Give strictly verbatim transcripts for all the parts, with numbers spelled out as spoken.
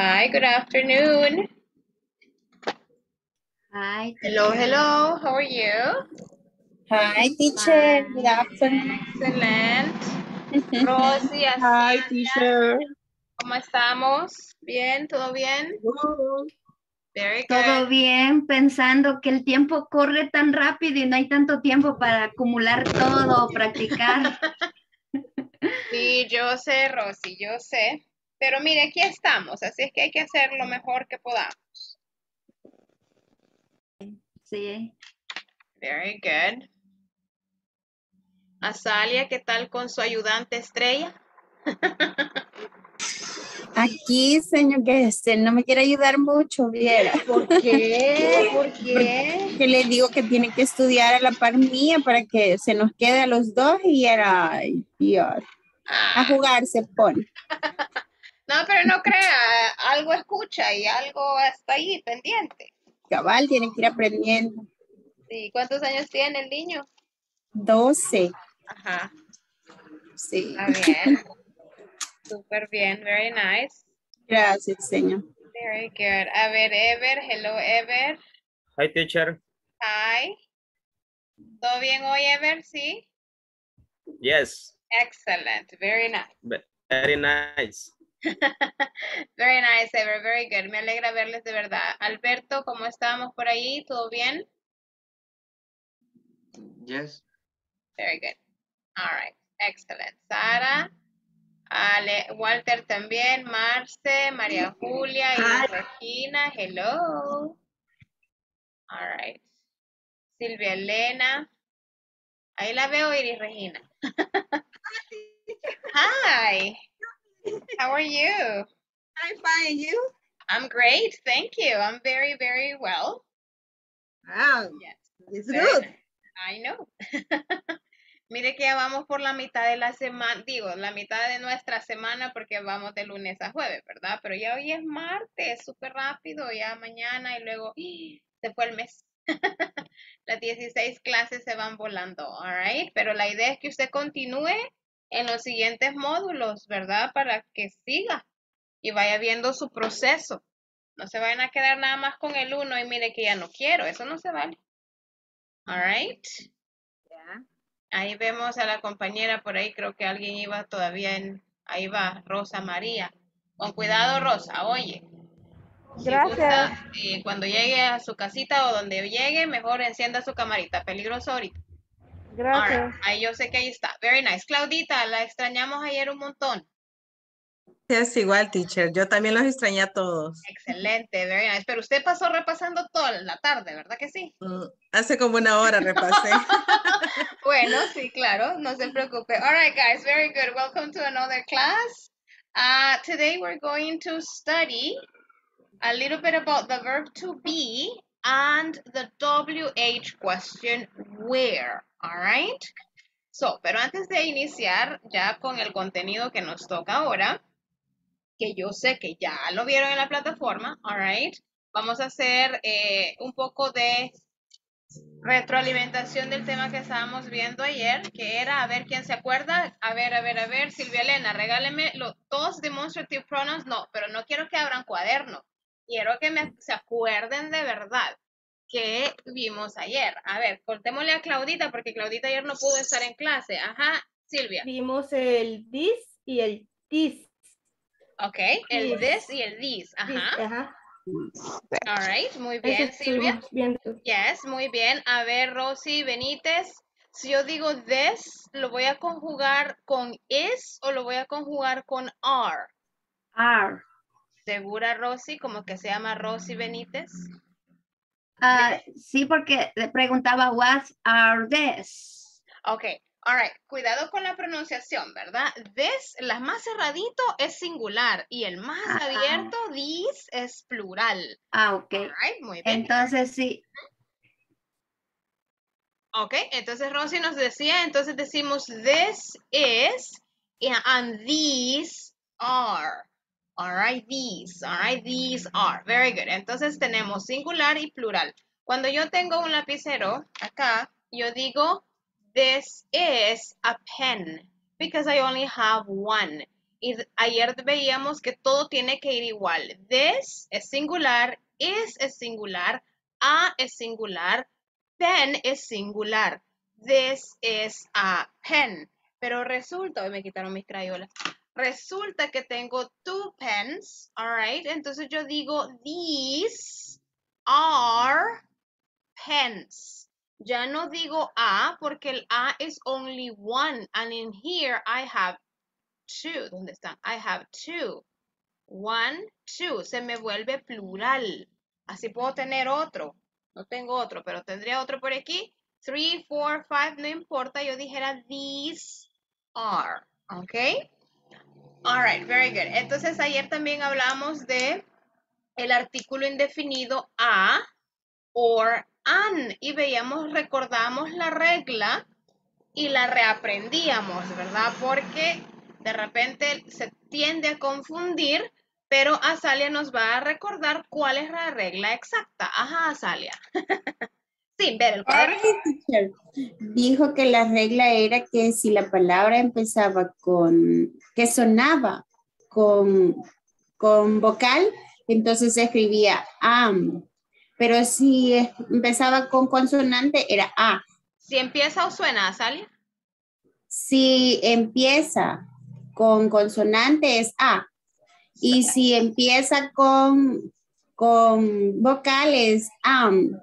Hi, good afternoon. Hi, Hello, teacher. hello. How are you? Hi, teacher. Good Fine. afternoon. Excellent. Rosy, Hi, Azalia, teacher. ¿cómo estamos? ¿Bien? ¿Todo bien? Good. Very Todo good. bien, pensando que el tiempo corre tan rápido y no hay tanto tiempo para acumular todo o practicar. Sí, yo sé, Rosy, yo sé. Pero mire, aquí estamos, así es que hay que hacer lo mejor que podamos. Sí. Very good. Azalia, ¿qué tal con su ayudante estrella? Aquí, señor, que este, no me quiere ayudar mucho, viera. ¿Por qué? ¿Por qué? Porque le digo que tiene que estudiar a la par mía para que se nos quede a los dos y era, ay, Dios, a Ah, jugar se pone. no, pero no crea, algo escucha y algo está ahí pendiente. Cabal, tiene que ir aprendiendo. Sí, ¿cuántos años tiene el niño? Doce, Ajá, sí. está bien, súper bien, very nice, Gracias, señor. very good. A ver, Ever, hello, Ever. Hi, teacher. Hi, ¿todo bien hoy, Ever? Sí, Yes, excellent, very nice. ve- very nice. Very nice, Ever, very good. Me alegra verles de verdad. Alberto, ¿cómo estamos por ahí? ¿Todo bien? Yes. Very good. All right, excellent. Sara. Ale, Walter también, Marce, María Julia, Iris Regina, hello. All right. Silvia Elena. Ahí la veo, Iris Regina. Hi. How are you? I'm fine, you? I'm great, thank you. I'm very, very well. Wow, Yes. it's Very good. nice. I know. Mire que ya vamos por la mitad de la semana, digo, la mitad de nuestra semana porque vamos de lunes a jueves, ¿verdad? Pero ya hoy es martes, súper rápido, ya mañana y luego ¡ih! Se fue el mes. Las dieciséis clases se van volando, alright, pero la idea es que usted continúe en los siguientes módulos, ¿verdad? Para que siga y vaya viendo su proceso. No se vayan a quedar nada más con el uno y mire que ya no quiero, eso no se vale. Alright. Yeah. Ahí vemos a la compañera por ahí, creo que alguien iba todavía en, ahí va, Rosa María. Con cuidado, Rosa, oye. Si Gracias. gusta, eh, cuando llegue a su casita o donde llegue, mejor encienda su camarita. Peligroso ahorita. All right. Gracias. Ahí yo sé que ahí está. Very nice. Claudita, la extrañamos ayer un montón. Es igual, teacher. Yo también los extrañé a todos. Excelente, very nice. Pero usted pasó repasando toda la tarde, ¿verdad que sí? Mm, Hace como una hora repasé. Bueno, sí, claro, no se preocupe. All right, guys, very good. Welcome to another class. Uh, today we're going to study a little bit about the verb to be and the W H question, where. All right? So, pero antes de iniciar ya con el contenido que nos toca ahora, que yo sé que ya lo vieron en la plataforma, all right, vamos a hacer eh, un poco de retroalimentación del tema que estábamos viendo ayer, que era, a ver quién se acuerda, a ver, a ver, a ver, Silvia Elena, regáleme los dos demonstrative pronouns, no, pero no quiero que abran cuaderno, quiero que me, se acuerden de verdad que vimos ayer. A ver, contémosle a Claudita, porque Claudita ayer no pudo estar en clase. Ajá, Silvia. Vimos el this y el this. Ok, el this y el this. This, Ajá. ajá. All right, muy Eso bien, Silvia. estuvimos viendo. Yes, muy bien. A ver, Rosy Benítez, si yo digo this, ¿lo voy a conjugar con is o lo voy a conjugar con are? Are. ¿Segura, Rosy? Como que se llama Rosy Benítez. Ah, sí, porque le preguntaba, what are this? Ok, all right. Cuidado con la pronunciación, ¿verdad? This, la más cerradito es singular y el más Ah, abierto, this, es plural. ah, ok. All right, muy bien. Entonces sí. Ok, entonces Rosy nos decía, entonces decimos this is and these are. All right, these, all right, these are. Very good. Entonces tenemos singular y plural. Cuando yo tengo un lapicero acá, yo digo this is a pen because I only have one. Y ayer veíamos que todo tiene que ir igual. This es singular, is es singular, a es singular, pen es singular. This is a pen. Pero resulta, hoy me quitaron mis crayolas. Resulta que tengo two pens, all right? Entonces yo digo, these are pens. Ya no digo a porque el a is only one. And in here I have two. ¿Dónde están? I have two. One, two. Se me vuelve plural. Así puedo tener otro. No tengo otro, pero tendría otro por aquí. Three, four, five, no importa. Yo dijera these are. ¿Ok? All right, very good. Entonces ayer también hablamos de el artículo indefinido a or an. Y veíamos, recordamos la regla y la reaprendíamos, ¿verdad? Porque de repente se tiende a confundir, pero Azalia nos va a recordar cuál es la regla exacta. Ajá, Azalia. Sin ver el cuadro. Teacher, dijo que la regla era que si la palabra empezaba con, que sonaba con, con vocal, entonces se escribía am. Pero si es- empezaba con consonante, era a. Si empieza o suena, Azalia. Si empieza con consonante, es a. Y si empieza con, con vocales, am.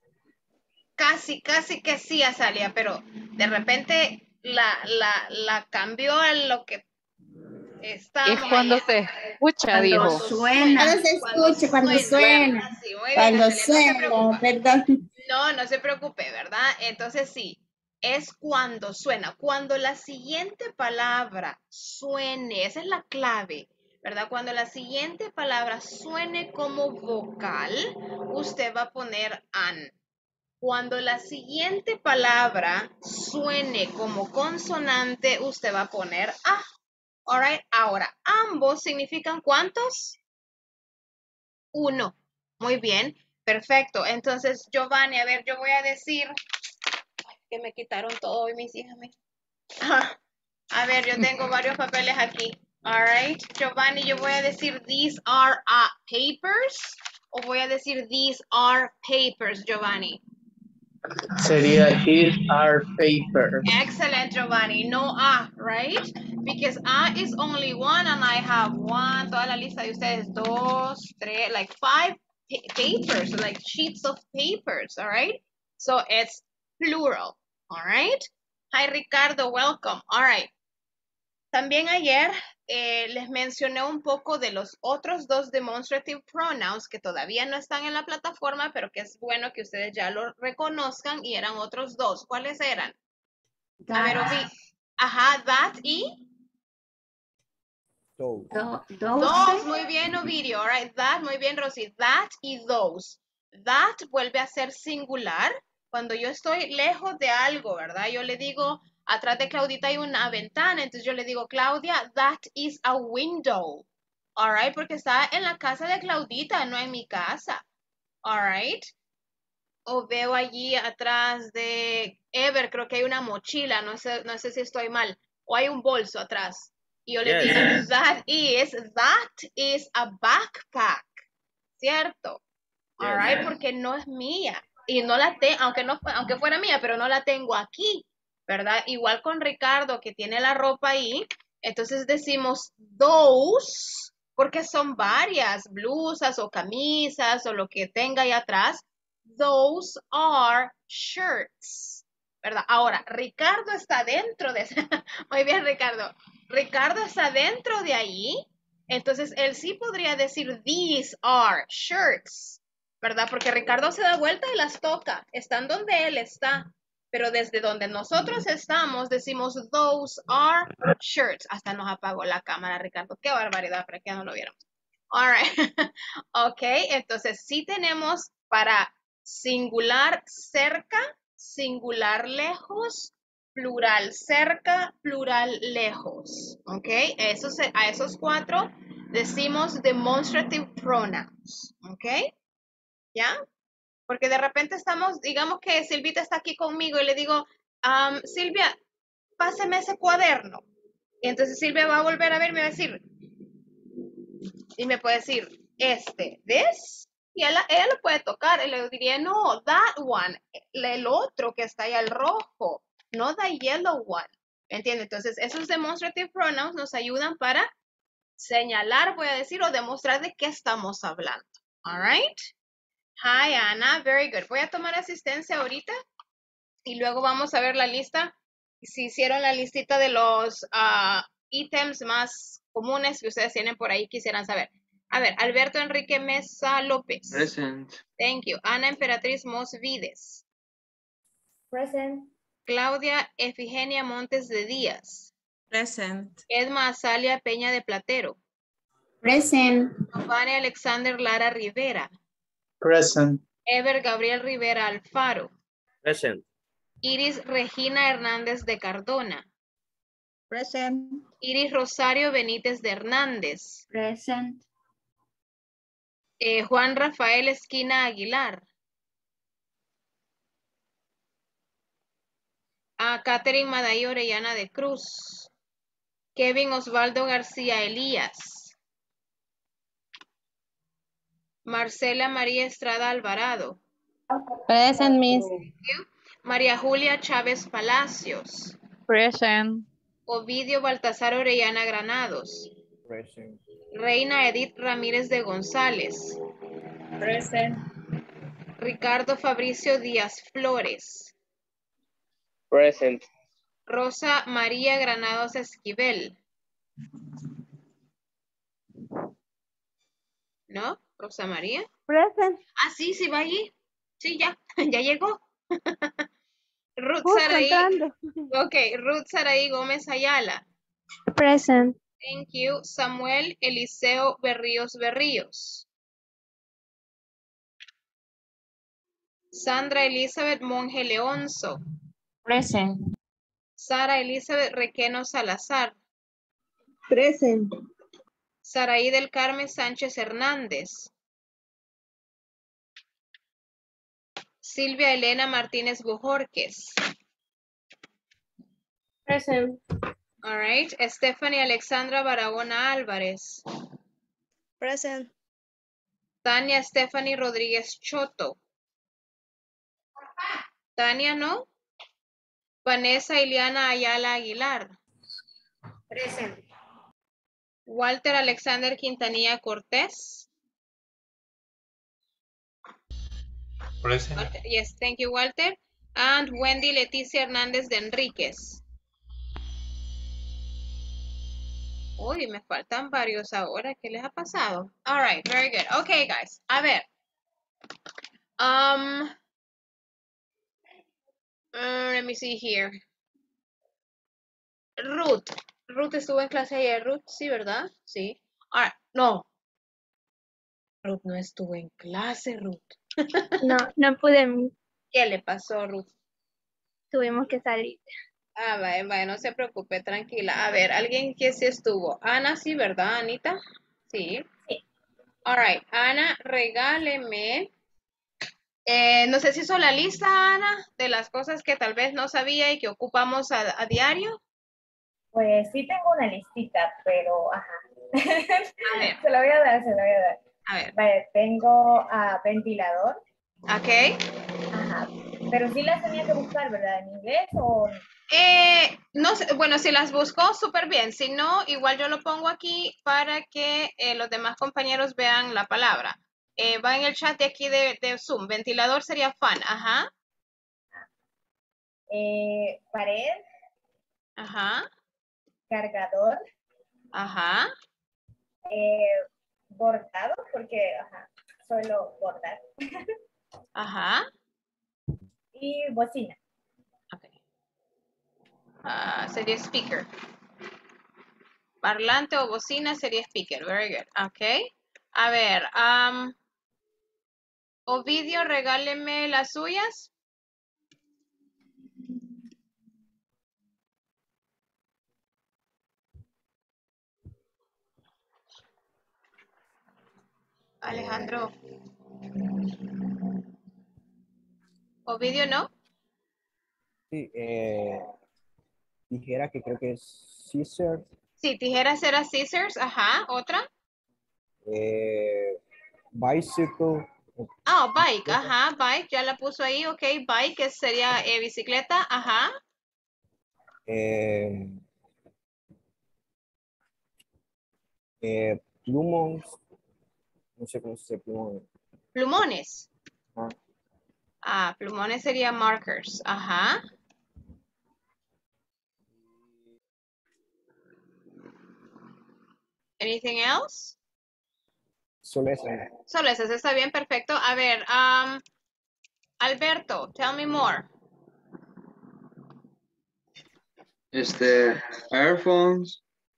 Casi, casi que sí, Azalia, pero de repente la, la, la cambió a lo que estábamos Es cuando ayer. se escucha, Cuando dijo. suena. Cuando se escucha, cuando suena. Sí, muy bien, Cuando Azalia, no se suena, preocupa. perdón. No, no se preocupe, ¿verdad? Entonces sí, es cuando suena. Cuando la siguiente palabra suene, esa es la clave, ¿verdad? Cuando la siguiente palabra suene como vocal, usted va a poner an. Cuando la siguiente palabra suene como consonante, usted va a poner a. All right. Ahora, ambos significan ¿cuántos? Uno. Muy bien. Perfecto. Entonces, Giovanni, a ver, yo voy a decir ay, que me quitaron todo hoy mis hijas. me- Ah, a ver, yo tengo varios papeles aquí. All right. Giovanni, yo voy a decir these are uh, papers o voy a decir these are papers, Giovanni. Sería these are paper. Excellent, Giovanni. No A, right? Because A is only one and I have one. Toda la lista de ustedes, dos, tres, like five pa- papers, like sheets of papers, all right? So it's plural, all right? Hi, Ricardo, welcome. All right. También ayer eh, les mencioné un poco de los otros dos demonstrative pronouns que todavía no están en la plataforma, pero que es bueno que ustedes ya lo reconozcan y eran otros dos. ¿Cuáles eran? A ver, That, Ovi. Ajá, that y tho- those, those. Muy bien, Ovidio. All right, that, muy bien, Rosy. That y those. That vuelve a ser singular cuando yo estoy lejos de algo, ¿verdad? Yo le digo, atrás de Claudita hay una ventana, entonces yo le digo, Claudia, that is a window. All right, porque está en la casa de Claudita, no en mi casa. All right. O veo allí atrás de Ever, creo que hay una mochila, no sé, no sé si estoy mal, o hay un bolso atrás. Y yo le Yes. digo, that is, that is a backpack, ¿cierto? All Yes. right, porque no es mía. Y no la tengo, aunque, no, aunque fuera mía, pero no la tengo aquí, ¿verdad? Igual con Ricardo, que tiene la ropa ahí, entonces decimos those, porque son varias blusas o camisas o lo que tenga ahí atrás. Those are shirts, ¿verdad? Ahora, Ricardo está dentro de esa. Muy bien, Ricardo. Ricardo está dentro de ahí, entonces él sí podría decir these are shirts, ¿verdad? Porque Ricardo se da vuelta y las toca, están donde él está, pero desde donde nosotros estamos decimos those are shirts. Hasta nos apagó la cámara, Ricardo. Qué barbaridad, para que no lo viéramos. All right. Ok, entonces sí tenemos para singular cerca, singular lejos, plural cerca, plural lejos. Ok, esos, a esos cuatro decimos demonstrative pronouns. Ok, ¿ya? Porque de repente estamos, digamos que Silvita está aquí conmigo y le digo, um, Silvia, páseme ese cuaderno. Y entonces Silvia va a volver a ver, me va a decir, y me puede decir, este, this, y ella, ella lo puede tocar, y le diría, no, that one, el otro que está ahí, el rojo, no the yellow one, ¿me entiende? Entonces, esos demonstrative pronouns nos ayudan para señalar, voy a decir, o demostrar de qué estamos hablando, all right? Hi, Ana, very good. Voy a tomar asistencia ahorita, y luego vamos a ver la lista, si hicieron la listita de los uh, ítems más comunes que ustedes tienen por ahí, quisieran saber. A ver, Alberto Enrique Mesa López. Present. Thank you. Ana Emperatriz Mosvides. Present. Claudia Efigenia Montes de Díaz. Present. Edma Azalia Peña de Platero. Present. Giovanni Alexander Lara Rivera. Present. Ever Gabriel Rivera Alfaro. Present. Iris Regina Hernández de Cardona. Present. Iris Rosario Benítez de Hernández. Present. Eh, Juan Rafael Esquina Aguilar. A Catherine Madaí Orellana de Cruz. Kevin Osvaldo García Elías. Marcela María Estrada Alvarado. Present, Miss. María Julia Chávez Palacios. Present. Ovidio Baltasar Orellana Granados. Present. Reina Edith Ramírez de González. Present. Ricardo Fabricio Díaz Flores. Present. Rosa María Granados Esquivel. ¿No? Rosa María. Present. Ah, sí, sí va allí. Sí, ya, ya llegó. Ruth Justo Saraí. entrando. Ok, Ruth Saraí Gómez Ayala. Present. Thank you. Samuel Eliseo Berríos Berríos. Sandra Elizabeth Monge Leonzo. Present. Sara Elizabeth Requeno Salazar. Present. Saraí del Carmen Sánchez Hernández. Silvia Elena Martínez Bojorques. Present. All right. Stephanie Alexandra Barahona Álvarez. Present. Tania Stephanie Rodríguez Choto. Tania, ¿no? Vanessa Iliana Ayala Aguilar. Present. Walter Alexander Quintanilla Cortés. Present. Walter, yes, thank you, Walter. And Wendy Leticia Hernández de Enríquez. Uy, me faltan varios ahora. ¿Qué les ha pasado? All right, very good. Okay, guys. A ver. Um, uh, let me see here. Ruth. Ruth estuvo en clase ayer. Ruth, sí, ¿verdad? Sí. All right. No. Ruth no estuvo en clase, Ruth. No, no pude. ¿Qué le pasó, Ruth? Tuvimos que salir. Ah, vaya, vaya, no se preocupe, tranquila. A ver, alguien que sí estuvo. Ana, sí, ¿verdad, Anita? Sí. Sí. All right. Ana, regáleme. Eh, no sé si hizo la lista, Ana, de las cosas que tal vez no sabía y que ocupamos a, a diario. Pues sí tengo una listita, pero ajá. A ver, Se la voy a dar, se la voy a dar. a ver. Vale, tengo a ventilador. Ok. Ajá. Pero sí las tenía que buscar, ¿verdad? ¿En inglés o...? Eh, no sé, bueno, si las buscó, súper bien. Si no, igual yo lo pongo aquí para que eh, los demás compañeros vean la palabra. Eh, va en el chat de aquí de, de Zoom. Ventilador sería fan. Ajá. Eh, pared, Ajá. cargador, Ajá. eh, bordado, porque ajá, suelo bordar. Ajá. Y bocina. Ok. Ah, sería speaker. Parlante o bocina sería speaker. Very good. Ok. A ver. Um, Ovidio, regáleme las suyas. Alejandro. Ovidio, ¿no? Sí, eh, tijera, que creo que es scissors. Sí, tijeras era scissors, ajá, otra. Eh, bicycle. Ah, bike, ajá, bike, ya la puso ahí, ok, bike que sería eh, bicicleta, ajá. Eh, eh, plumons. No sé cómo se dice plumón. Plumones. Ah. Ah, plumones sería markers, ajá. Anything else? Solo eso. Solo eso, está bien, perfecto. A ver, um, Alberto, tell me more. Este, earphones,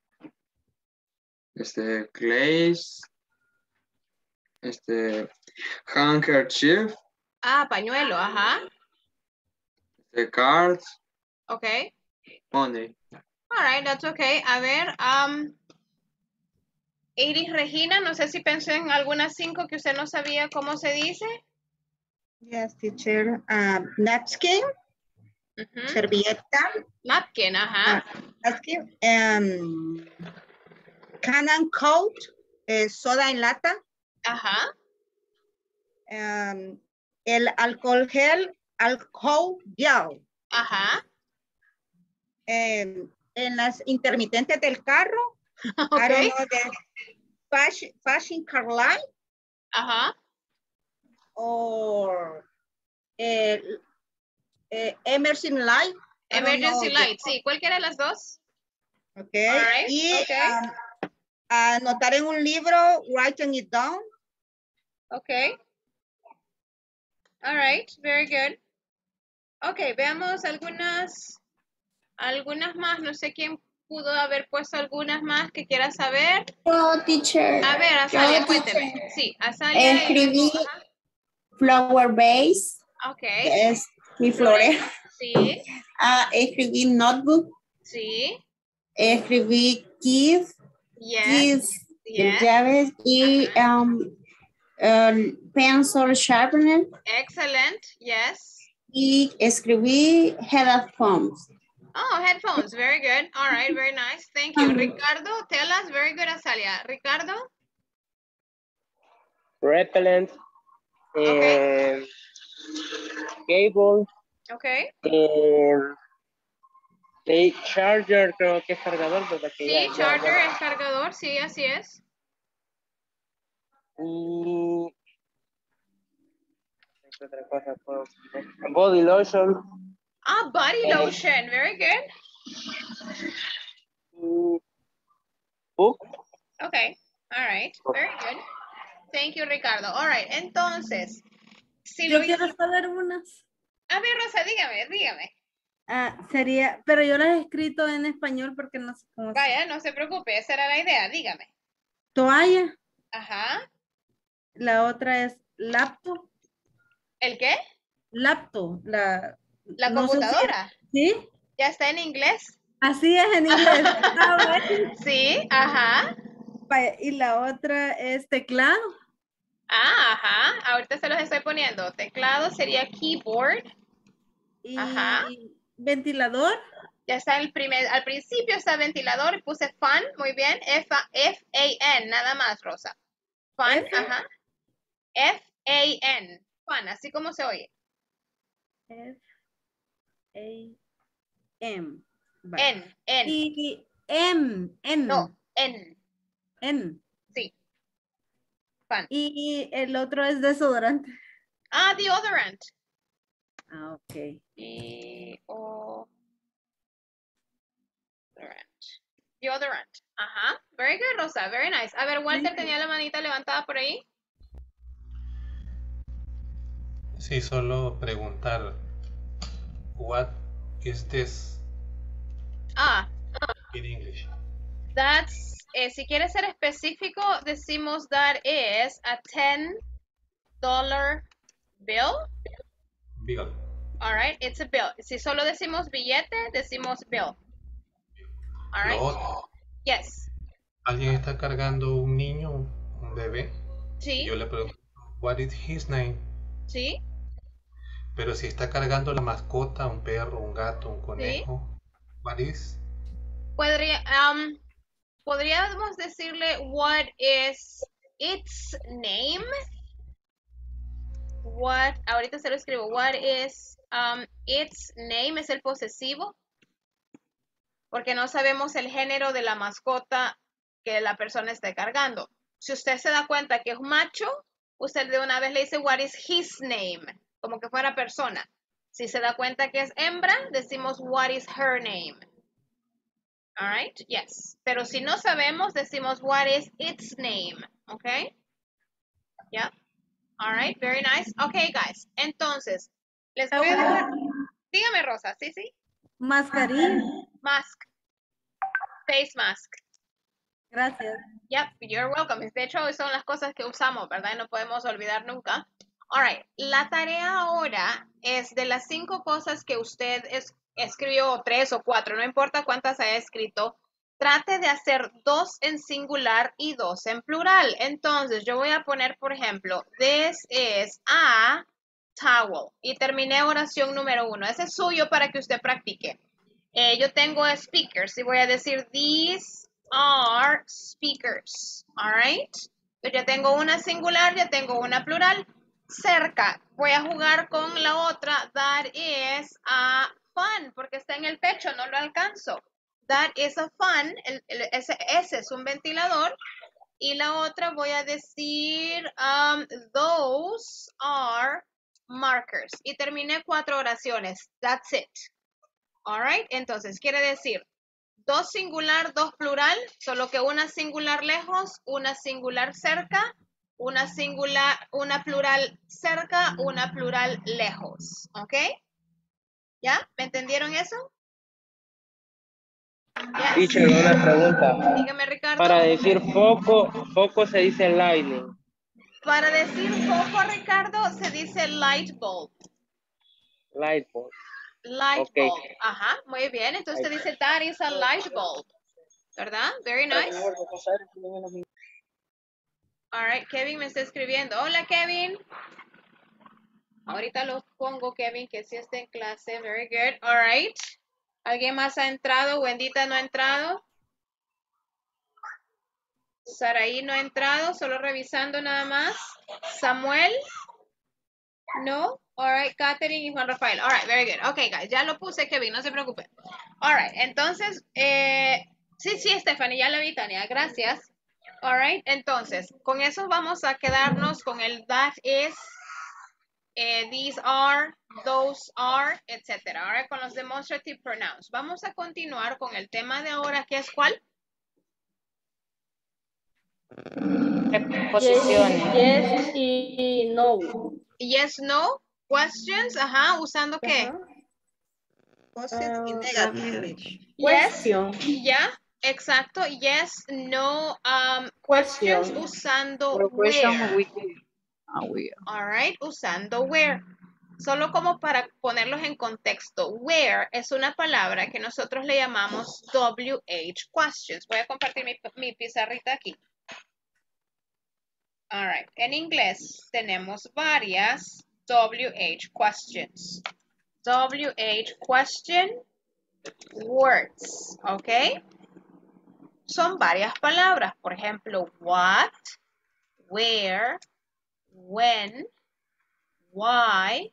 este, glaze, este, handkerchief, Ah, pañuelo, ajá. este, cards, Ok. money. All right, that's okay. A ver, um, Iris Regina, no sé si pensó en algunas cinco que usted no sabía cómo se dice. Yes, teacher. Uh, napkin, Ujú. servilleta. Napkin, ajá. Uh, napkin. Um, can and coat, eh, soda en lata. Ajá. Um, el alcohol gel, alcohol gel. Ajá. Um, en las intermitentes del carro. Okay. I don't know the fashion, fashion car light. Ajá. Or eh, eh, emergency light. I don't Emergency know light, the- sí, cualquiera de las dos. Okay. All right, Y okay. um, anotar en un libro, writing it down. Okay. All right, very good. Okay, veamos algunas, algunas más. No sé quién pudo haber puesto algunas más que quiera saber. Yo, teacher. A ver, Azalia, Yo, cuénteme. teacher. Sí, Azalia. y Escribí luego- ajá. flower base, Okay. que es mi florero. Sí, Ah, escribí notebook, sí. escribí keys, Yes. keys, Yes. llaves y um, um, pencil sharpener. Excellent. Yes. Y escribí headphones. Oh, headphones. Very good. All right. Very nice. Thank you. Ricardo, tell us. Very good, Azalia. Ricardo? Repellent. Okay. eh, cable. Okay. eh, de charger, creo que es cargador, ¿verdad? Que Sí, ya- ya- charger ya- es cargador. Sí, así es. Y ¿qué otra cosa puedo poner? Body lotion. Ah, body Eh. lotion. Very good. y book. Okay. All right. Very good. Thank you, Ricardo. All right. Entonces, si Yo lo quiero hici- saber unas. A ver, Rosa, dígame, dígame. Ah, sería, pero yo las he escrito en español porque no sé cómo se- Vaya, no se preocupe. Esa era la idea. Dígame. Toalla. Ajá. La otra es laptop. ¿El qué? Laptop. La, La no sé si- computadora. ¿Sí? ¿Ya está en inglés? Así es en inglés. Ah, bueno. Sí, ajá. Vaya, y la otra es teclado. Ah, ajá. Ahorita se los estoy poniendo. Teclado sería keyboard. Y Ajá. ventilador. Ya está el primer, al principio está ventilador, puse fan, muy bien. F A N, nada más, Rosa. Fan, F. ajá. F A N, fan, así como se oye. F A M. Vaya. N, N. Y M. N. No, N, N. sí. Fan. Y el otro es desodorante. Ah, deodorant. Ah, ok. Y o deodorant. Deodorant. Ajá. Very good, Rosa. Very nice. A ver, Walter tenía la manita levantada por ahí. Sí, solo preguntar. What is this Ah, in English? that's, eh, si quieres ser específico, decimos that is a ten dollar bill. Bill. All right, it's a bill. Si solo decimos billete, decimos bill. All right. Lo otro, Yes. alguien está cargando un niño, un bebé. Sí. Y yo le pregunto, what is his name? Sí. Pero si está cargando la mascota, un perro, un gato, un conejo, What is? Podría, um, podríamos decirle what is its name. What, ahorita se lo escribo. What is um, its name? Es el posesivo. Porque no sabemos el género de la mascota que la persona esté cargando. Si usted se da cuenta que es macho, usted de una vez le dice what is his name, como que fuera persona. Si se da cuenta que es hembra, decimos what is her name. All right, yes. Pero si no sabemos, decimos what is its name, okay? Yeah. All right, very nice. Okay, guys. Entonces, les voy a dejar. Dígame, Rosa, ¿sí, sí? Mascarilla. Mask. Face mask. Gracias. Yep, you're welcome. De hecho, son las cosas que usamos, ¿verdad? Y no podemos olvidar nunca. All right, la tarea ahora es de las cinco cosas que usted es, escribió, tres o cuatro, no importa cuántas haya escrito, trate de hacer dos en singular y dos en plural. Entonces, yo voy a poner, por ejemplo, this is a towel. Y terminé oración número uno. Ese es suyo para que usted practique. Eh, yo tengo speakers y voy a decir these are speakers. All right. Pues ya tengo una singular, ya tengo una plural. Cerca. Voy a jugar con la otra. That is a fan, porque está en el pecho, no lo alcanzo. That is a fan. El, el, ese, ese es un ventilador. Y la otra voy a decir um, those are markers. Y terminé cuatro oraciones. That's it. All right. Entonces, quiere decir dos singular, dos plural, solo que una singular lejos, una singular cerca, una singular, una plural cerca, una plural lejos. ¿Ok? ¿Ya? ¿Me entendieron eso? Yes. Teacher, una pregunta. Dígame, Ricardo. Para decir foco, foco se dice lightning. Para decir foco, Ricardo, se dice light bulb. Light bulb. Light Okay. bulb. Ajá, muy bien. Entonces te dice that is a light bulb. ¿Verdad? Very nice. All right, Kevin me está escribiendo. Hola, Kevin. Ahorita lo pongo, Kevin, que sí está en clase. Very good. All right. ¿Alguien más ha entrado? Wendita no ha entrado. Saraí no ha entrado, solo revisando nada más. Samuel. No. All right, Catherine y Juan Rafael. All right, very good. Okay, guys, ya lo puse, Kevin, no se preocupen. All right, entonces, eh, sí, sí, Stephanie, ya la vi, Tania, gracias. All right, entonces, con eso vamos a quedarnos con el that is, eh, these are, those are, etcétera. All right, con los demonstrative pronouns. Vamos a continuar con el tema de ahora, que es ¿cuál? Preposiciones. Yes, yes y no. Yes, no. Questions, ajá, ¿usando qué? Positive y Uh, negative. Yes, Question. ya, exacto. Yes, no, um, Question. questions usando Pero question where. with ah, where. All right, usando where. Solo como para ponerlos en contexto. Where es una palabra que nosotros le llamamos W H questions. Voy a compartir mi, mi pizarrita aquí. All right, en inglés tenemos varias W H questions. W H question words, ¿ok? Son varias palabras, por ejemplo, what, where, when, why,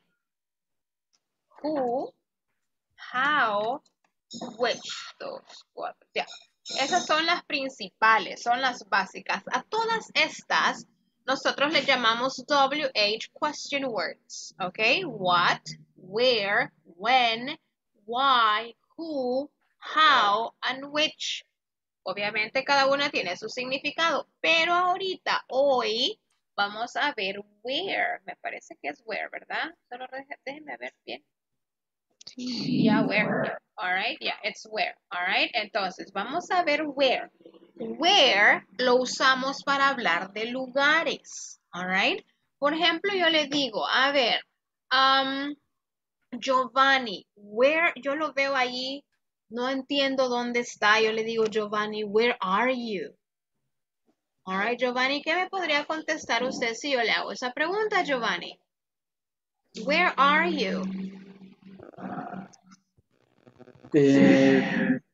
who, how, which. Dos, cuatro, ya. Esas son las principales, son las básicas. A todas estas nosotros le llamamos W H question words, ¿ok? What, where, when, why, who, how, and which. Obviamente cada una tiene su significado, pero ahorita, hoy, vamos a ver where. Me parece que es where, ¿verdad? Solo déjenme ver bien. Yeah, where. Yeah. All right, yeah, it's where. All right, entonces vamos a ver where. Where lo usamos para hablar de lugares. All right. Por ejemplo, yo le digo, a ver, um, Giovanni, where, yo lo veo ahí, no entiendo dónde está. Yo le digo, Giovanni, where are you? All right, Giovanni, ¿qué me podría contestar usted si yo le hago esa pregunta, Giovanni? Where are you? Eh,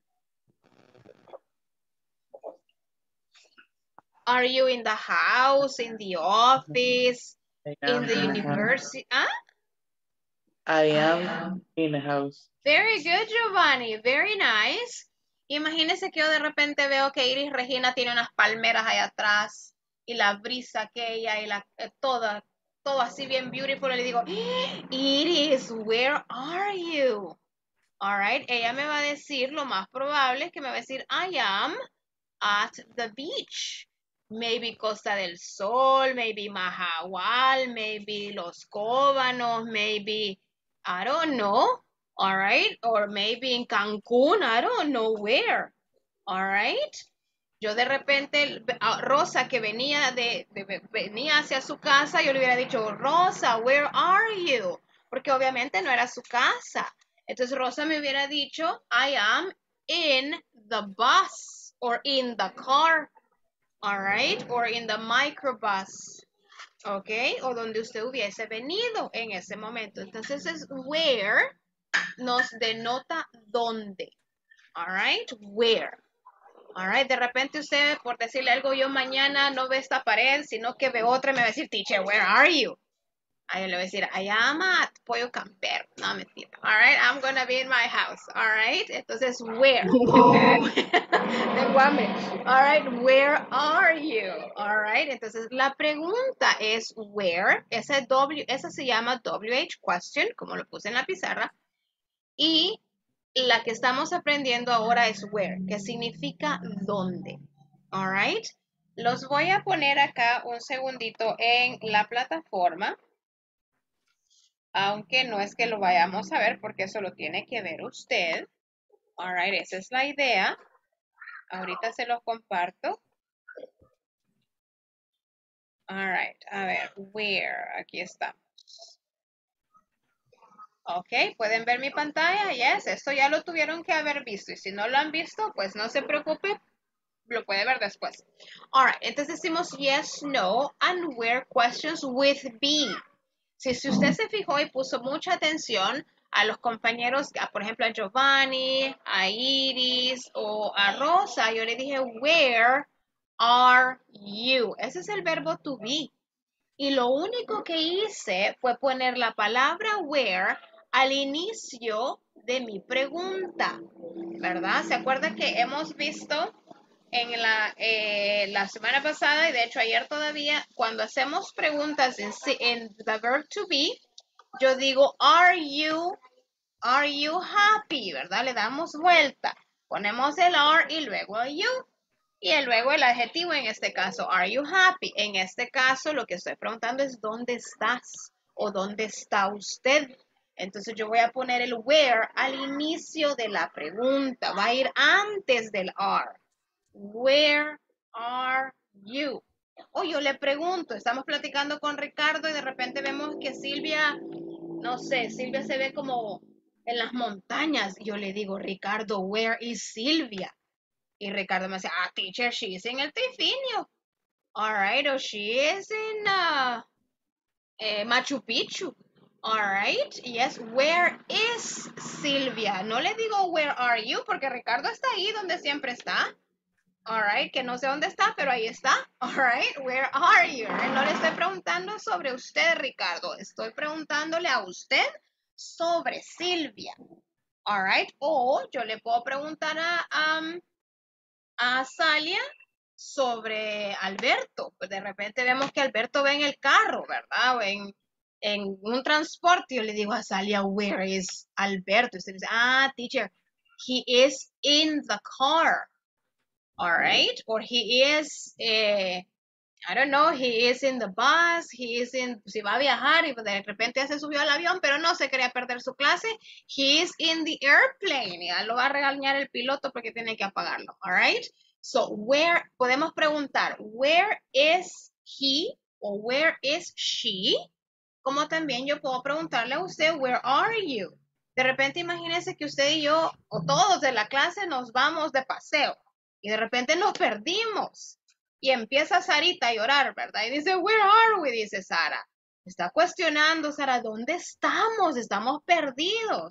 Are you in the house, in the office, I in am the in the house. university? ¿Ah? I am in the house. Very good, Giovanni. Very nice. Imagínese que yo de repente veo que Iris Regina tiene unas palmeras allá atrás y la brisa aquella y la eh, toda, todo así bien beautiful. Y le digo, Iris, where are you? All right. Ella me va a decir, lo más probable es que me va a decir, I am at the beach. Maybe Costa del Sol, maybe Mahahual, maybe Los Cóbanos, maybe, I don't know. All right. Or maybe in Cancún, I don't know where. All right. Yo de repente, a Rosa que venía, de, de- venía hacia su casa, yo le hubiera dicho, Rosa, where are you? Porque obviamente no era su casa. Entonces Rosa me hubiera dicho, I am in the bus or in the car. All right. Or in the microbus. Ok. O donde usted hubiese venido en ese momento. Entonces es where nos denota dónde. All right. Where. All right. De repente usted, por decirle algo, yo mañana no ve esta pared, sino que ve otra y me va a decir, teacher, where are you? Ahí le voy a decir, I am at Pollo Campero. No, mentira. All right. I'm going to be in my house. All right. Entonces, where? Tengo hambre. All right. Where are you? All right. Entonces, la pregunta es where. Esa, w, esa se llama W H question, como lo puse en la pizarra. Y la que estamos aprendiendo ahora es where, que significa dónde. All right. Los voy a poner acá un segundito en la plataforma. Aunque no es que lo vayamos a ver porque eso lo tiene que ver usted. All right, esa es la idea. Ahorita se los comparto. All right, a ver, where, aquí estamos. Ok, ¿pueden ver mi pantalla? Yes, esto ya lo tuvieron que haber visto. Y si no lo han visto, pues no se preocupe, lo puede ver después. All right, entonces decimos yes, no, and where questions with be. Si, si usted se fijó y puso mucha atención a los compañeros, a, por ejemplo, a Giovanni, a Iris o a Rosa, yo le dije, where are you? Ese es el verbo to be. Y lo único que hice fue poner la palabra where al inicio de mi pregunta, ¿verdad? ¿Se acuerda que hemos visto en la, eh, la semana pasada y de hecho ayer todavía, cuando hacemos preguntas en, en the verb to be, yo digo, are you, are you happy, ¿verdad? Le damos vuelta, ponemos el are y luego el you. Y luego el adjetivo en este caso, are you happy? En este caso lo que estoy preguntando es ¿dónde estás? O ¿dónde está usted? Entonces yo voy a poner el where al inicio de la pregunta, va a ir antes del are. Where are you? O yo le pregunto, estamos platicando con Ricardo y de repente vemos que Silvia, no sé, Silvia se ve como en las montañas. Yo le digo, Ricardo, where is Silvia? Y Ricardo me dice, ah, teacher, she's in el Trifinio. All right, or she is in uh, eh, Machu Picchu. All right, yes, where is Silvia? No le digo, where are you? Porque Ricardo está ahí donde siempre está. All right, que no sé dónde está, pero ahí está. All right, where are you? No le estoy preguntando sobre usted, Ricardo. Estoy preguntándole a usted sobre Silvia. All right, o yo le puedo preguntar a, um, a Salia sobre Alberto. Pues de repente vemos que Alberto va en el carro, ¿verdad? O en, en un transporte. Yo le digo a Salia, where is Alberto? Y usted dice, ah, teacher, he is in the car. All right, or he is, eh, I don't know, he is in the bus, he is in, si va a viajar y de repente ya se subió al avión, pero no se quería perder su clase, he is in the airplane, ya lo va a regañar el piloto porque tiene que apagarlo, all right? So, where, podemos preguntar, where is he o where is she? Como también yo puedo preguntarle a usted, where are you? De repente imagínense que usted y yo, o todos de la clase, nos vamos de paseo. Y de repente nos perdimos. Y empieza Sarita a llorar, ¿verdad? Y dice, where are we? Dice Sara. Está cuestionando, Sara, ¿dónde estamos? Estamos perdidos.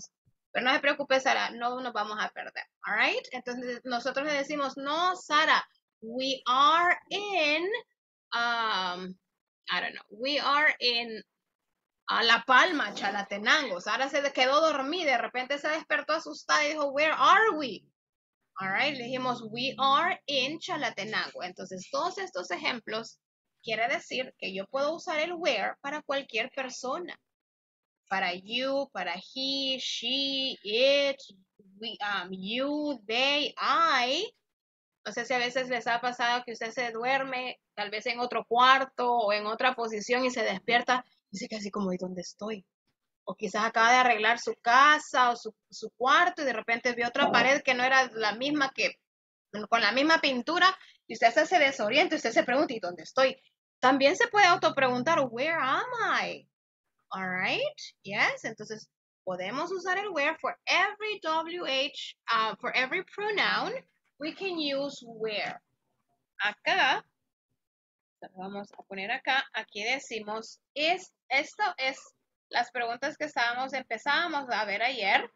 Pero no se preocupe, Sara, no nos vamos a perder. All right? Entonces, nosotros le decimos, no, Sara, we are in, um, I don't know, we are in uh, La Palma, Chalatenango. Sara se quedó dormida, de repente se despertó asustada y dijo, where are we? All right, le dijimos, we are in Chalatenango. Entonces, todos estos ejemplos quiere decir que yo puedo usar el where para cualquier persona. Para you, para he, she, it, we, um, you, they, I. No sé si a veces les ha pasado que usted se duerme, tal vez en otro cuarto o en otra posición y se despierta y dice que así como, ¿y dónde estoy? O quizás acaba de arreglar su casa o su, su cuarto y de repente vio otra pared que no era la misma que, con la misma pintura y usted se, se desorienta y usted se pregunta, ¿y dónde estoy? También se puede autopreguntar, where am I? All right, yes, entonces podemos usar el where for every W H, uh, for every pronoun, we can use where. Acá, vamos a poner acá, aquí decimos, es, esto es las preguntas que estábamos, empezábamos a ver ayer.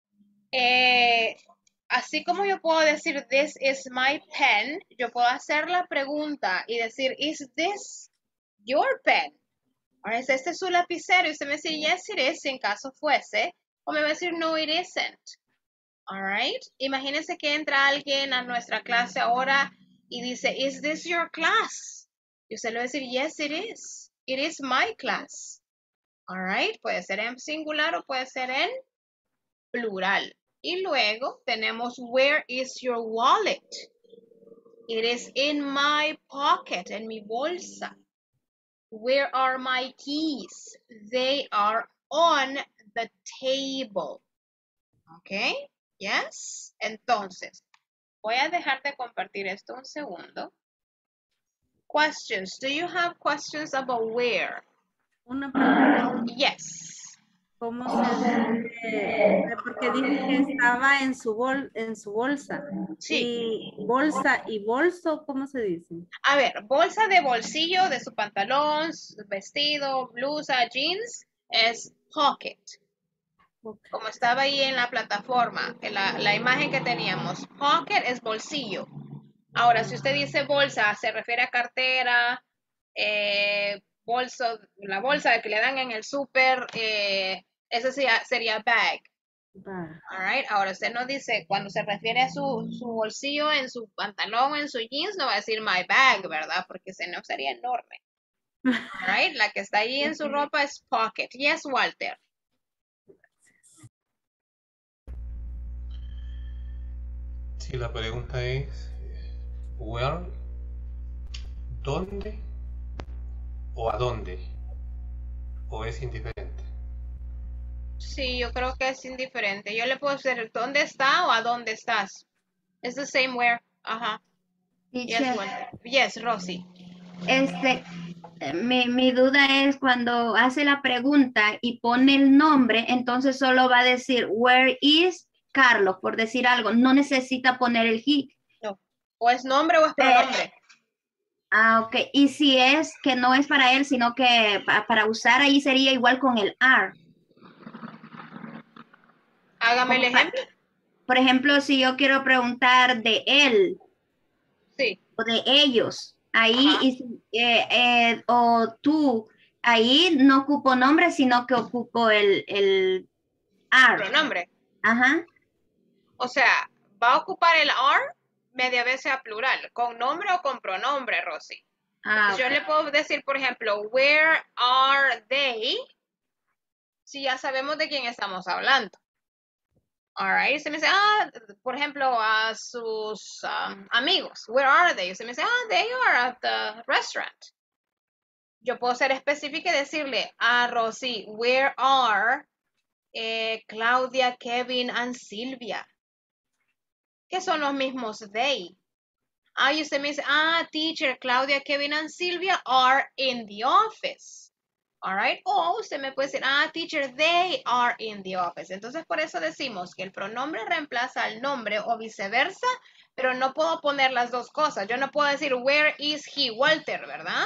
Eh, así como yo puedo decir, this is my pen, yo puedo hacer la pregunta y decir, is this your pen? Ahora, ¿es este su lapicero? Y usted me dice, yes, it is, si en caso fuese. O me va a decir, no, it isn't. All right. Imagínense que entra alguien a nuestra clase ahora y dice, is this your class? Y usted le va a decir, yes, it is. It is my class. All right. Puede ser en singular o puede ser en plural. Y luego tenemos, where is your wallet? It is in my pocket, en mi bolsa. Where are my keys? They are on the table. Okay, yes. Entonces, voy a dejar de compartir esto un segundo. Questions. Do you have questions about where? Una pregunta. Yes. ¿Cómo se dice? Porque dijo que estaba en su, bol, en su bolsa. Sí. Y bolsa y bolso, ¿cómo se dice? A ver, bolsa de bolsillo de su pantalón, vestido, blusa, jeans, es pocket. Okay. Como estaba ahí en la plataforma, que la, la imagen que teníamos, pocket es bolsillo. Ahora, si usted dice bolsa, se refiere a cartera, eh, bolso, la bolsa que le dan en el súper, eh, eso sería, sería bag. Ah. All right. Ahora, usted no dice, cuando se refiere a su, su bolsillo en su pantalón, en su jeans, no va a decir my bag, ¿verdad? Porque ese no sería enorme. All right. La que está ahí en su ropa es pocket. Yes, Walter. Sí, la pregunta es, where, ¿dónde o a dónde? ¿O es indiferente? Sí, yo creo que es indiferente. Yo le puedo decir, ¿dónde está o a dónde estás? It's the same where. Ajá. Yes, Walter. Yes, Rosy. Este, mi, mi duda es cuando hace la pregunta y pone el nombre, entonces solo va a decir, where is Carlos, por decir algo. No necesita poner el he. No. O es nombre o es pronombre. Ah, ok. Y si es que no es para él, sino que pa, para usar ahí sería igual con el are. Hágame el ejemplo. Por ejemplo, si yo quiero preguntar de él. Sí. O de ellos. Ahí, y, eh, eh, o tú, ahí no ocupo nombre, sino que ocupo el, el are. Pronombre. Ajá. O sea, va a ocupar el are media vez sea plural, con nombre o con pronombre, Rosy. Ah, Yo okay. le puedo decir, por ejemplo, where are they? Si ya sabemos de quién estamos hablando. Alright, se me dice, ah, por ejemplo, a sus um, amigos, where are they? Se me dice, ah, they are at the restaurant. Yo puedo ser específica y decirle a Rosy, where are eh, Claudia, Kevin, and Silvia? Que son los mismos they. Ah, y usted me dice, ah, teacher, Claudia, Kevin, and Silvia are in the office. All right. O usted me puede decir, ah, teacher, they are in the office. Entonces, por eso decimos que el pronombre reemplaza al nombre o viceversa, pero no puedo poner las dos cosas. Yo no puedo decir, where is he, Walter, ¿verdad?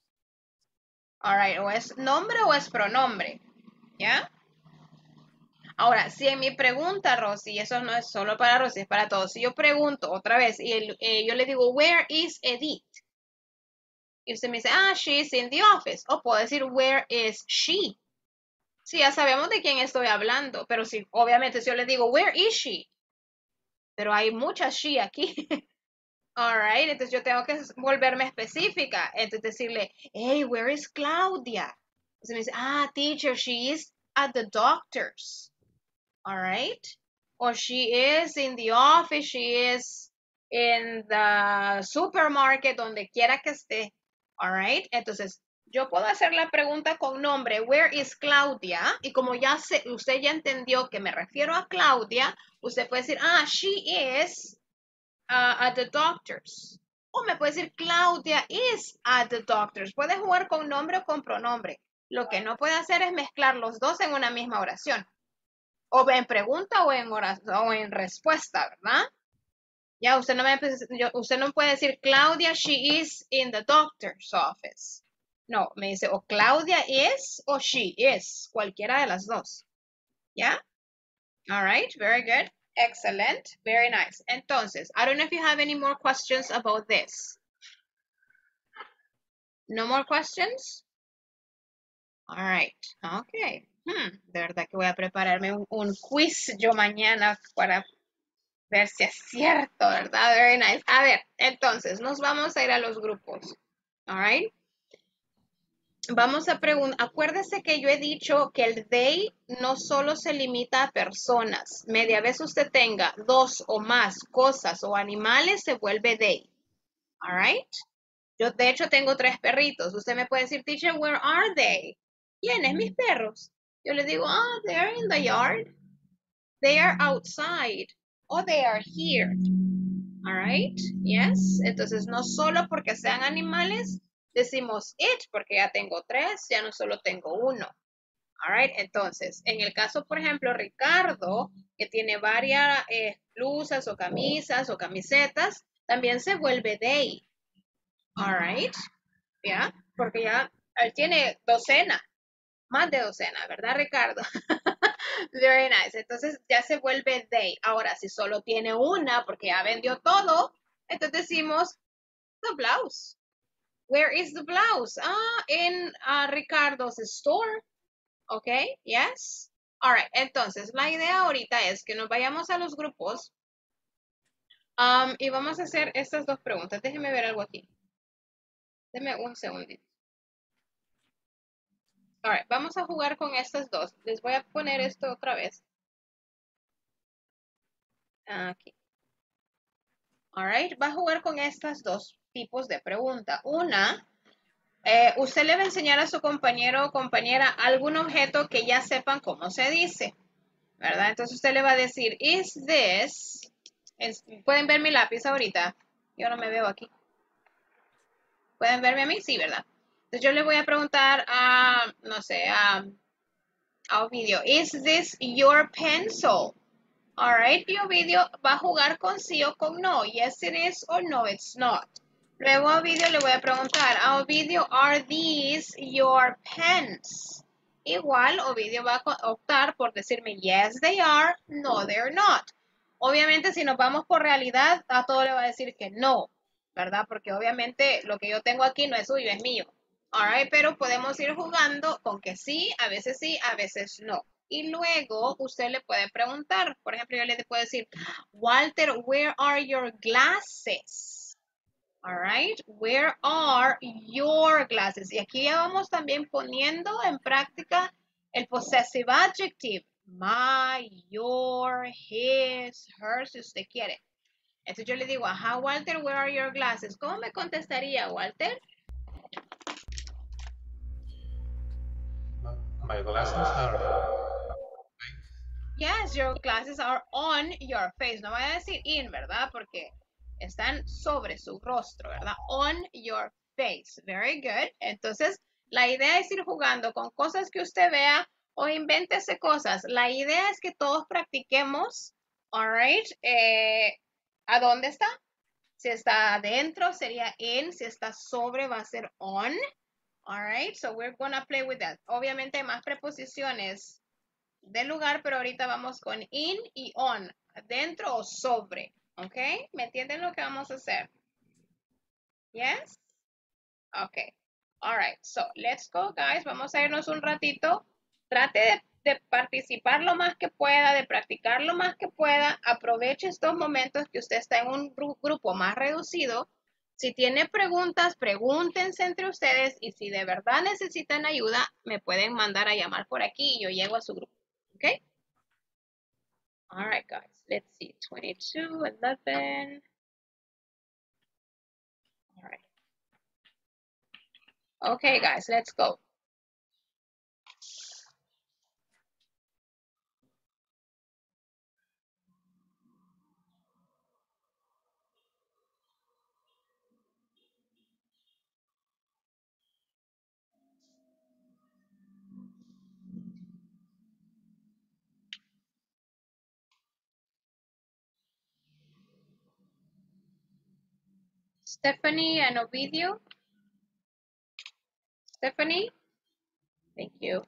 All right. O es nombre o es pronombre. ¿Ya? Ahora, si en mi pregunta, Rosy, y eso no es solo para Rosy, es para todos. Si yo pregunto otra vez y el- eh, yo le digo, where is Edith? Y usted me dice, ah, she's in the office. O puedo decir, where is she? Sí, ya sabemos de quién estoy hablando, pero sí, obviamente si yo le digo, where is she? Pero hay muchas she aquí. Alright, entonces yo tengo que volverme específica. Entonces decirle, hey, where is Claudia? Entonces me dice, ah, teacher, she is at the doctor's. Alright. Or she is in the office, she is in the supermarket, donde quiera que esté. Alright. Entonces, yo puedo hacer la pregunta con nombre, where is Claudia? Y como ya se, usted ya entendió que me refiero a Claudia, usted puede decir, ah, she is uh, at the doctor's. O me puede decir, Claudia is at the doctor's. Puede jugar con nombre o con pronombre. Lo que no puede hacer es mezclar los dos en una misma oración. O en pregunta o en, oración, o en respuesta, ¿verdad? Ya, usted no, me, yo, usted no puede decir, Claudia, she is in the doctor's office. No, me dice, o Claudia is o she is. Cualquiera de las dos. ¿Ya? All right, very good. Excellent. Very nice. Entonces, I don't know if you have any more questions about this. No more questions? All right. Okay. Hmm, de verdad que voy a prepararme un, un quiz yo mañana para ver si es cierto, ¿verdad? Very nice. A ver, entonces, nos vamos a ir a los grupos. All right. Vamos a preguntar, acuérdese que yo he dicho que el they no solo se limita a personas. Media vez usted tenga dos o más cosas o animales, se vuelve they. All right. Yo, de hecho, tengo tres perritos. Usted me puede decir, teacher, where are they? ¿Quiénes? Mis perros. Yo le digo, ah, they are in the yard. They are outside. Oh, they are here. All right. Yes. Entonces, no solo porque sean animales, decimos it, porque ya tengo tres, ya no solo tengo uno. All right. Entonces, en el caso, por ejemplo, Ricardo, que tiene varias eh, blusas o camisas o camisetas, también se vuelve they. All right. ¿Ya? Porque ya él tiene docena, más de docena, ¿verdad, Ricardo? Very nice. Entonces ya se vuelve they. Ahora, si solo tiene una, porque ya vendió todo, entonces decimos the blouse. Where is the blouse? Ah, in uh, Ricardo's store. Okay, yes. All right. Entonces, la idea ahorita es que nos vayamos a los grupos um, y vamos a hacer estas dos preguntas. Déjenme ver algo aquí. Denme un segundito. All right, vamos a jugar con estas dos. Les voy a poner esto otra vez. Aquí. All right, va a jugar con estas dos tipos de pregunta. Una, eh, usted le va a enseñar a su compañero o compañera algún objeto que ya sepan cómo se dice, ¿verdad? Entonces usted le va a decir, is this, es, ¿pueden ver mi lápiz ahorita? Yo no me veo aquí. ¿Pueden verme a mí? Sí, ¿verdad? Entonces yo le voy a preguntar a, no sé, a, a Ovidio, is this your pencil? All right, y Ovidio va a jugar con sí o con no. Yes, it is or no, it's not. Luego a Ovidio le voy a preguntar, a Ovidio, are these your pens? Igual, Ovidio va a optar por decirme, yes, they are, no, they're not. Obviamente, si nos vamos por realidad, a todo le va a decir que no, ¿verdad? Porque obviamente lo que yo tengo aquí no es suyo, es mío. All right, pero podemos ir jugando con que sí, a veces sí, a veces no. Y luego usted le puede preguntar, por ejemplo, yo le puedo decir, Walter, where are your glasses? All right, where are your glasses? Y aquí ya vamos también poniendo en práctica el possessive adjective. My, your, his, her, si usted quiere. Entonces yo le digo, ajá, Walter, where are your glasses? ¿Cómo me contestaría, Walter? My glasses are... Yes, your glasses are on your face. No voy a decir in, ¿verdad? Porque están sobre su rostro, ¿verdad? On your face. Very good. Entonces, la idea es ir jugando con cosas que usted vea o invéntese cosas. La idea es que todos practiquemos, all right, eh, ¿a dónde está? Si está adentro, sería in. Si está sobre, va a ser on. All right, so we're gonna play with that. Obviamente hay más preposiciones del lugar, pero ahorita vamos con in y on, dentro o sobre, ¿ok? ¿Me entienden lo que vamos a hacer? Yes? Ok. All right, so let's go, guys. Vamos a irnos un ratito. Trate de, de participar lo más que pueda, de practicar lo más que pueda. Aproveche estos momentos que usted está en un gru- grupo más reducido. Si tiene preguntas, pregúntense entre ustedes y si de verdad necesitan ayuda, me pueden mandar a llamar por aquí y yo llego a su grupo. ¿Ok? All right, guys. Let's see. twenty-two, eleven. All right. Okay, guys, let's go. Stephanie and Ovidio. Stephanie? Thank you.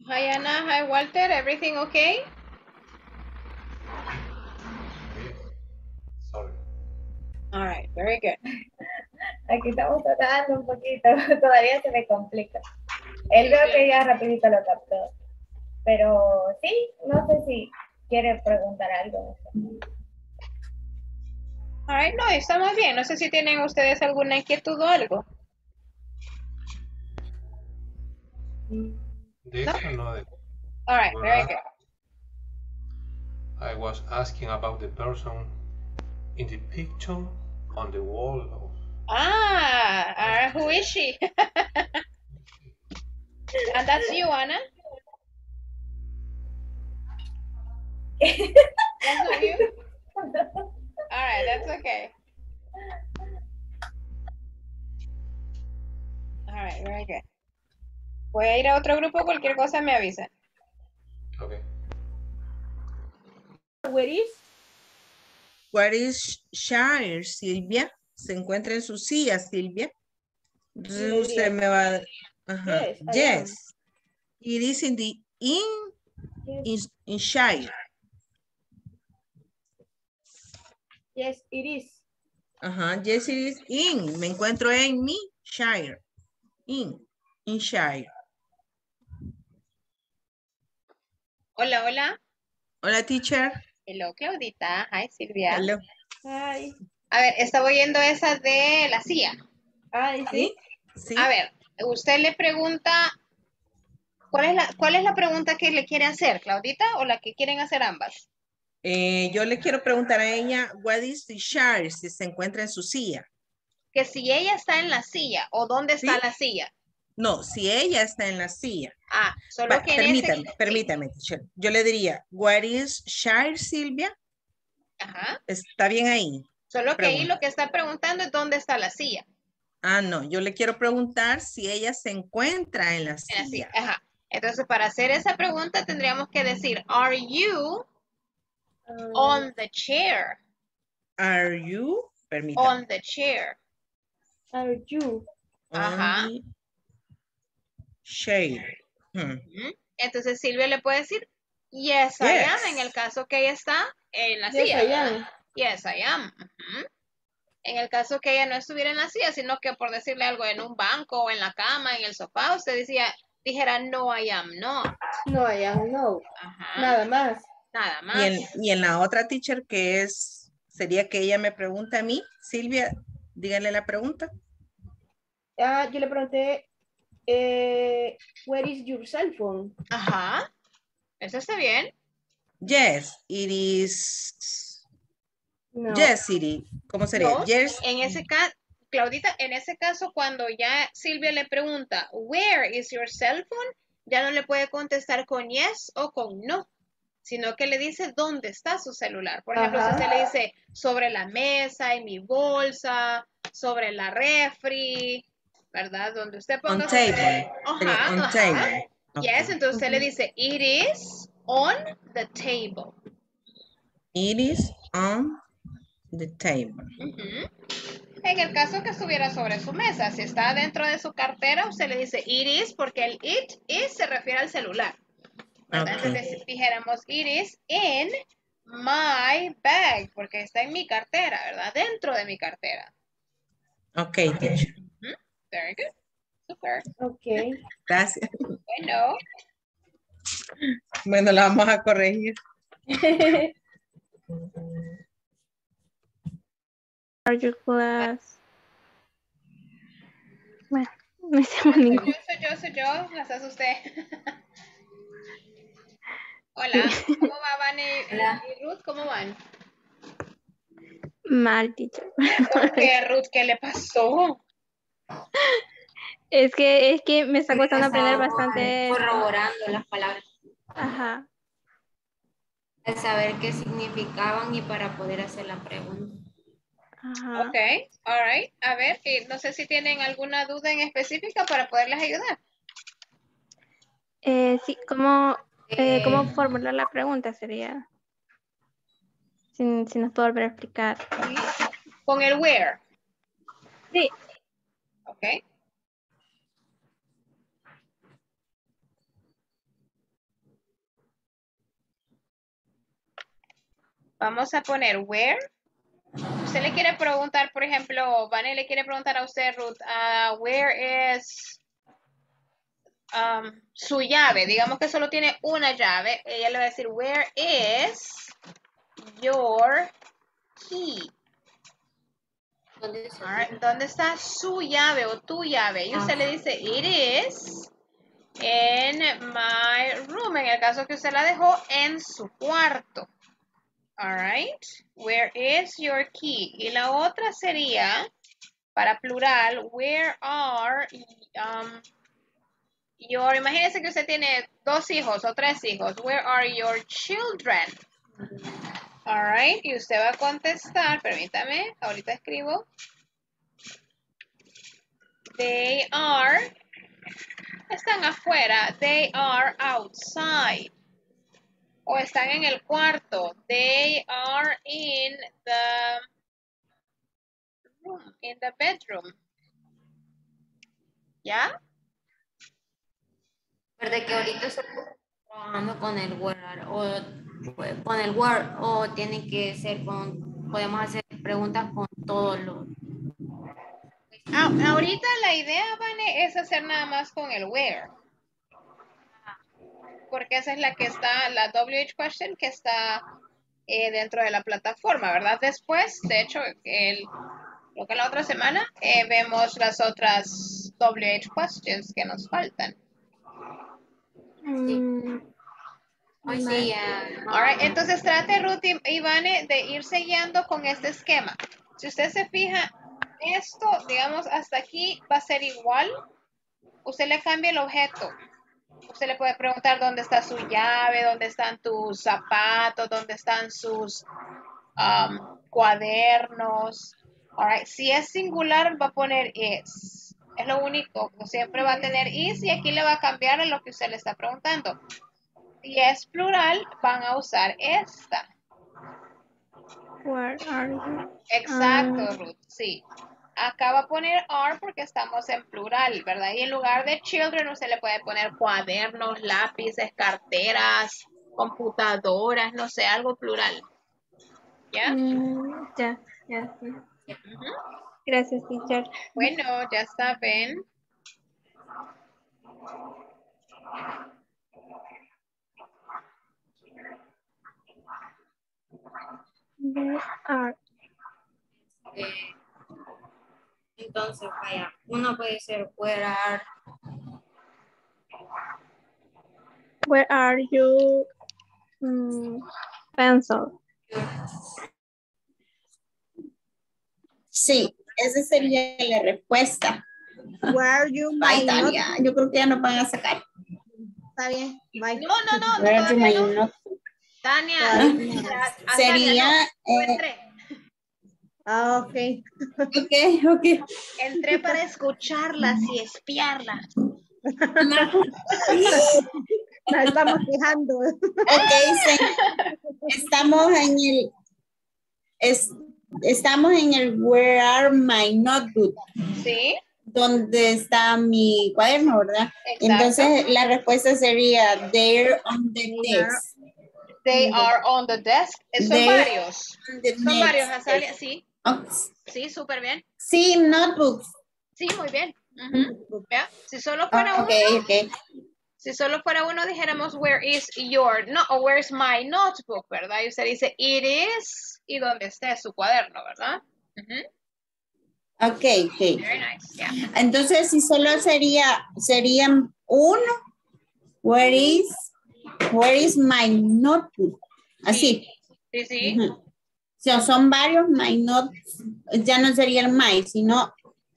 Hi Anna, hi Walter, everything okay? Sorry. All right, very good. Aquí estamos tratando un poquito, todavía se me complica. Él veo que ya rapidito lo captó. Pero sí, no sé si quiere preguntar algo. All right, no, estamos bien. No sé si tienen ustedes alguna inquietud o algo. De eso no. De, All right, very good. I was asking about the person in the picture on the wall. Of, Ah, ah, who is she? And that's you, Anna? That's not you? All right, that's okay. All right, very good. Voy a ir a otro grupo, cualquier cosa me avisa. okay. Where is? Where is Shire, Silvia? Se encuentra en su silla, Silvia. Entonces Yo usted diría, me va a... Ajá. Yes, I Yes. It is in the in, in, in Shire. Yes, it is. Ajá. Yes, it is in. Me encuentro en mi Shire. In. In Shire. Hola, hola. Hola, teacher. Hello, Claudita. Hi, Silvia. Hello. Ay, A ver, estaba oyendo esa de la silla. ay, sí. Sí. A ver, usted le pregunta, ¿cuál es la, cuál es la pregunta que le quiere hacer, Claudita, o la que quieren hacer ambas? Eh, yo le quiero preguntar a ella, what is the Shire, si se encuentra en su silla. Que si ella está en la silla, o dónde está ¿Sí? la silla. No, si ella está en la silla. Ah, solo Va, que en permítame, ese... permítame, teacher. Yo le diría, what is Shire, Silvia? Ajá. Está bien ahí. Solo que ahí Pregunta. lo que está preguntando es dónde está la silla. Ah, no, yo le quiero preguntar si ella se encuentra en la En la silla. silla. Ajá. Entonces, para hacer esa pregunta tendríamos que decir, are you on the chair? Are you? Permítame. On the chair. Are you? Ajá. On the chair. Hmm. Ujú. Entonces Silvia le puede decir, yes, I Yes. am, en el caso que ella está en la Yes, silla. I ¿verdad? am. Yes, I am. Ujú. En el caso que ella no estuviera en la silla, sino que por decirle algo en un banco o en la cama, en el sofá, usted decía, dijera, no, I am not. No, I am, no. Ajá. Nada más. Nada más. Y en, y en la otra teacher que es, sería que ella me pregunta a mí, Silvia, dígale la pregunta. Ah, yo le pregunté, eh, where is your cell phone? Ajá. Eso está bien. Yes, it is. No. Yes, it is. ¿Cómo sería? No, Yes. en ese caso, Claudita, en ese caso, cuando ya Silvia le pregunta, where is your cell phone? Ya no le puede contestar con yes o con no, sino que le dice dónde está su celular. Por ejemplo, Ajá. si usted le dice sobre la mesa, en mi bolsa, sobre la refri, ¿verdad? Donde usted ponga On su table. celular. Sería Ajá, on ajá. table. Yes, Okay. entonces usted le dice, it is on the table. It is on the table. Ujú. En el caso que estuviera sobre su mesa, si está dentro de su cartera, usted le dice it is porque el it is se refiere al celular. ¿Verdad? Okay. Entonces dijéramos it is in my bag porque está en mi cartera, ¿verdad? Dentro de mi cartera. Okay, teacher. Ujú. Very good. Super. Ok. Gracias. Bueno. Bueno, la vamos a corregir. Are you class? Bueno, no hicimos Soy ningún. yo, soy yo, soy yo. Las hace usted. Hola. ¿Cómo va, Van y, y Ruth? ¿Cómo van? Mal, teacher. ¿Por qué, Ruth? ¿Qué le pasó? Es que, es que me está costando aprender Estábamos bastante. corroborando las palabras, Ajá. de saber qué significaban y para poder hacer la pregunta. Ajá. Ok, all right. A ver, y no sé si tienen alguna duda en específica para poderles ayudar. Eh, sí, ¿cómo, eh, Eh, ¿cómo formular la pregunta sería? Si, si nos puede volver a explicar. Con el where. Sí. Ok. Vamos a poner where. Usted le quiere preguntar, por ejemplo, Vane le quiere preguntar a usted, Ruth, uh, where is um, su llave? Digamos que solo tiene una llave. Ella le va a decir, where is your key? Alright, ¿dónde está su llave o tu llave? Y usted le dice, it is in my room. En el caso que usted la dejó en su cuarto. Alright, where is your key? Y la otra sería, para plural, where are um, your, imagínese que usted tiene dos hijos o tres hijos. Where are your children? Alright, y usted va a contestar, permítame, ahorita escribo. They are, están afuera, they are outside. O están en el cuarto, they are in the room, in the bedroom. ¿Ya? Recuerde que ahorita estoy trabajando con el where o con el where o tiene que ser con, podemos hacer preguntas con todos los. Ah, ahorita la idea, Vane, es hacer nada más con el where. Porque esa es la que está, la W H question que está eh, dentro de la plataforma, ¿verdad? Después, de hecho, el, lo que la otra semana eh, vemos las otras W H questions que nos faltan. Sí. Hoy sí, uh, Alright, entonces trate, Ruth y Ivane, de irse guiando con este esquema. Si usted se fija, esto, digamos, hasta aquí va a ser igual. Usted le cambia el objeto. Usted le puede preguntar dónde está su llave, dónde están tus zapatos, dónde están sus um, cuadernos. Alright, si es singular, va a poner is. Es lo único, siempre va a tener is y aquí le va a cambiar a lo que usted le está preguntando. Si es plural, van a usar esta. Where are you? Exacto, Um, Ruth, sí. Acá va a poner are porque estamos en plural, ¿verdad? Y en lugar de children, usted le puede poner cuadernos, lápices, carteras, computadoras, no sé, algo plural. ¿Ya? mm, ya, ya, sí. Ujú. Gracias, teacher. Bueno, ya saben. Where are eh, entonces, vaya, uno puede ser where are, Where are you? Mm, pencil. Sí, esa sería la respuesta. Where are you, Ay, my Tania, notebook? yo creo que ya nos van a sacar. Está bien, bye. No, no, no, Where are you, my todavía no. notebook? Tania, Todavía no. ya- a Sería, Tania, no, yo eh, entré. Ah, ok. Ok, ok. Entré para escucharlas y espiarlas. No. Nos estamos quejando. Ok, sí. Estamos en el, es, estamos en el Where are my notebook? ¿Sí? Donde está mi cuaderno, ¿verdad? Exacto. Entonces la respuesta sería there on the desk. They are on the desk. Eh, Son They varios. on the Son next varios, Azalia. desk. Sí, Oh, sí, súper bien. sí, notebooks. Sí, muy bien. Ujú. ¿Ya? Si solo fuera Ah, ok, uno, ok. si solo fuera uno, dijéramos where is your, no, o where is my notebook, ¿verdad? Y usted dice it is, y donde esté su cuaderno, ¿verdad? Ujú. Ok, ok. Very nice, yeah. Entonces, si solo sería, serían uno, where is, where is my notebook? Así. Sí, sí. Ujú. Si son varios, my not, ya no sería el my, sino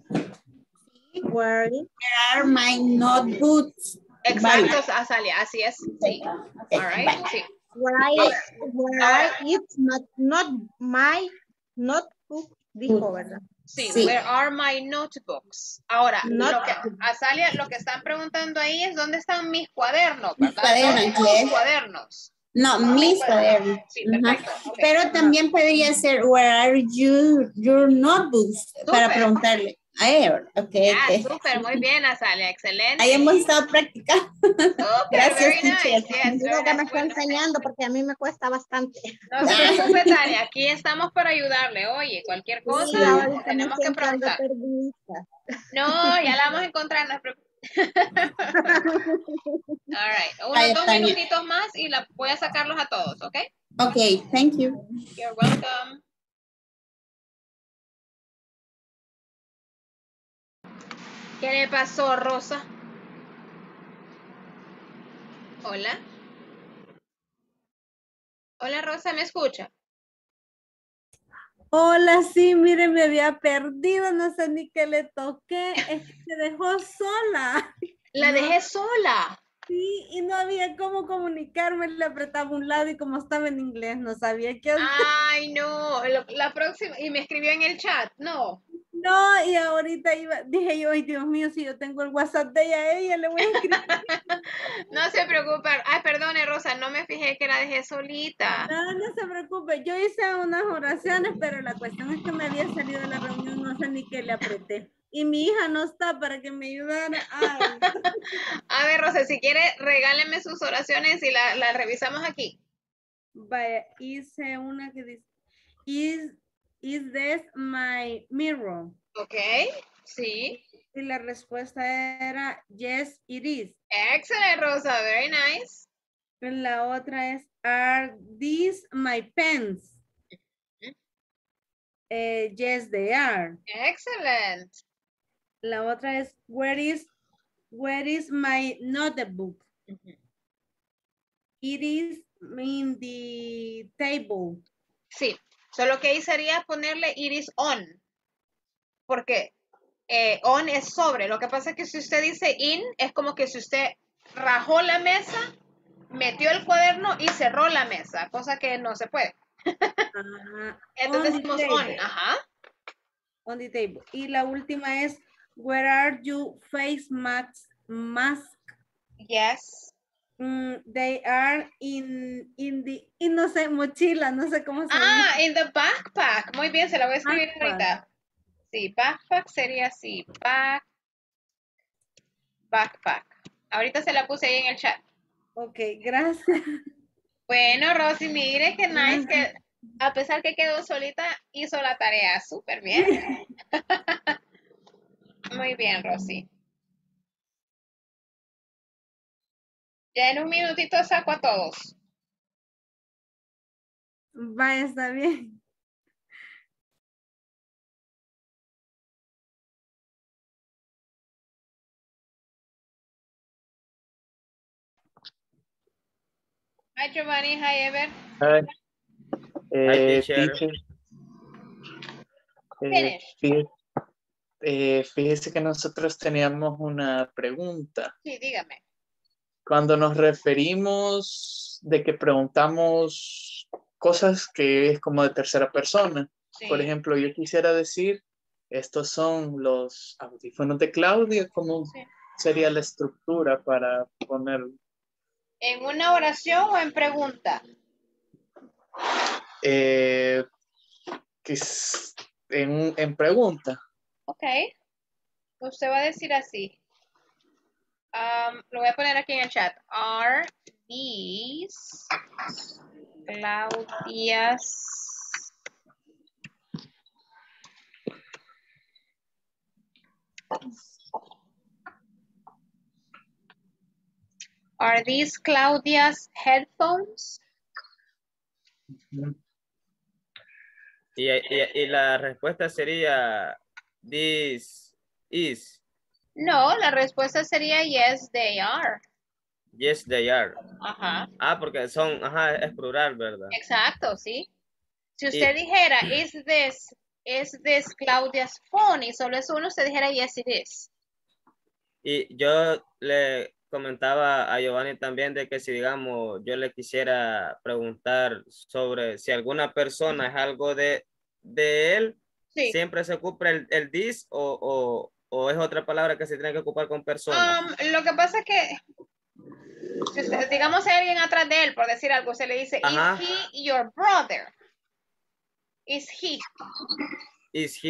Where are my notebooks. Exacto, Varios. Azalia, así es. Sí. Okay, All right, bye. sí. Where, where it's not, not my notebook, dijo, ¿verdad? Sí, Sí. where are my notebooks? Ahora, Not- lo que, Azalia, lo que están preguntando ahí es dónde están mis cuadernos, Mis ¿verdad? cuadernos, No tus yes. cuadernos. No, mis cuadernos. Sí, Ujú. perfecto. ok. Pero también podría ser, where are you, your notebooks? Para Súper. preguntarle. Air, ok, Ya, ok. súper, muy bien, Azalia, excelente. Ahí hemos estado practicando. Gracias, very teacher. nice, yes, Digo very que me nice. está enseñando porque a mí me cuesta bastante. No se preocupe, Tania, aquí estamos para ayudarle. Oye, cualquier cosa, Sí, ahorita me tenemos que siento algo preguntar. perdida. No, ya la vamos a encontrar, no se preocupe. All right, unos Vaya, dos Tania. minutitos más y la voy a sacarlos a todos, ¿ok? Ok, thank you. You're welcome. ¿Qué le pasó, Rosa? Hola. Hola, Rosa, ¿me escucha? Hola, sí, mire, me había perdido, no sé ni qué le toqué, es que se dejó sola. La No, dejé sola. sí, y no había cómo comunicarme, le apretaba un lado y como estaba en inglés, no sabía qué hacer. Ay, no, lo- la próxima, y me escribió en el chat, no. No, y ahorita iba, dije yo, ay, Dios mío, si yo tengo el WhatsApp de ella, a ella le voy a escribir. No se preocupe. Ay, perdone, Rosa, no me fijé que la dejé solita. No, no se preocupe, yo hice unas oraciones, pero la cuestión es que me había salido de la reunión, no sé ni qué le apreté. Y mi hija no está para que me ayudara. Ay. A ver, Rosa, si quiere, regáleme sus oraciones y la, la revisamos aquí. Vaya, hice una que dice, is, is this my mirror? Ok, sí. Y la respuesta era, yes, it is. Excellent, Rosa, very nice. La otra es, are these my pens? Eh, yes, they are. Excellent. La otra es, where is, where is my notebook? It is in the table. Sí, solo que ahí sería ponerle iris on. Porque eh, on es sobre. Lo que pasa es que si usted dice in, es como que si usted rajó la mesa, metió el cuaderno y cerró la mesa, cosa que no se puede. Uh, Entonces decimos on, ajá. On the table. Y la última es, where are you face masks? Mask? Yes. Mm, they are in, in the, y no sé, mochila, no sé cómo se Ah, dice. in the backpack. Muy bien, se la voy a escribir Backpack. ahorita. Sí, backpack sería así. Back, backpack. Ahorita se la puse ahí en el chat. Ok, gracias. Bueno, Rosy, mire qué nice que a pesar que quedó solita, hizo la tarea súper bien. Muy bien, Rosy. Ya en un minutito saco a todos. Va, está bien. Hi, Giovanni. Hi, Ever. Hi. Hi, Eh, teacher. teacher. Eh, Finish. fí- eh, fíjese que nosotros teníamos una pregunta. Sí, dígame. Cuando nos referimos de que preguntamos cosas que es como de tercera persona. Sí. Por ejemplo, yo quisiera decir, estos son los audífonos de Claudia, ¿cómo Sí. sería la estructura para poner? ¿En una oración o en pregunta? Eh, que es en, en pregunta. Ok. Usted va a decir así. Um, lo voy a poner aquí en el chat. Are these Claudia's Are these Claudia's headphones? Y, y, y la respuesta sería, this is, No, la respuesta sería yes, they are. yes, they are. Ajá. Ah, porque son, ajá, es plural, ¿verdad? Exacto, sí. Si usted Y- dijera, is this, is this Claudia's phone? Y solo es uno, usted dijera, yes, it is. Y yo le comentaba a Giovanni también de que si, digamos, yo le quisiera preguntar sobre si alguna persona es algo de, de él, Sí. siempre se ocupa el, el this o, o, o es otra palabra que se tiene que ocupar con personas. Um, lo que pasa es que, si usted- digamos, hay alguien atrás de él, por decir algo, se le dice, Ajá. is he your brother? Is he? Is he,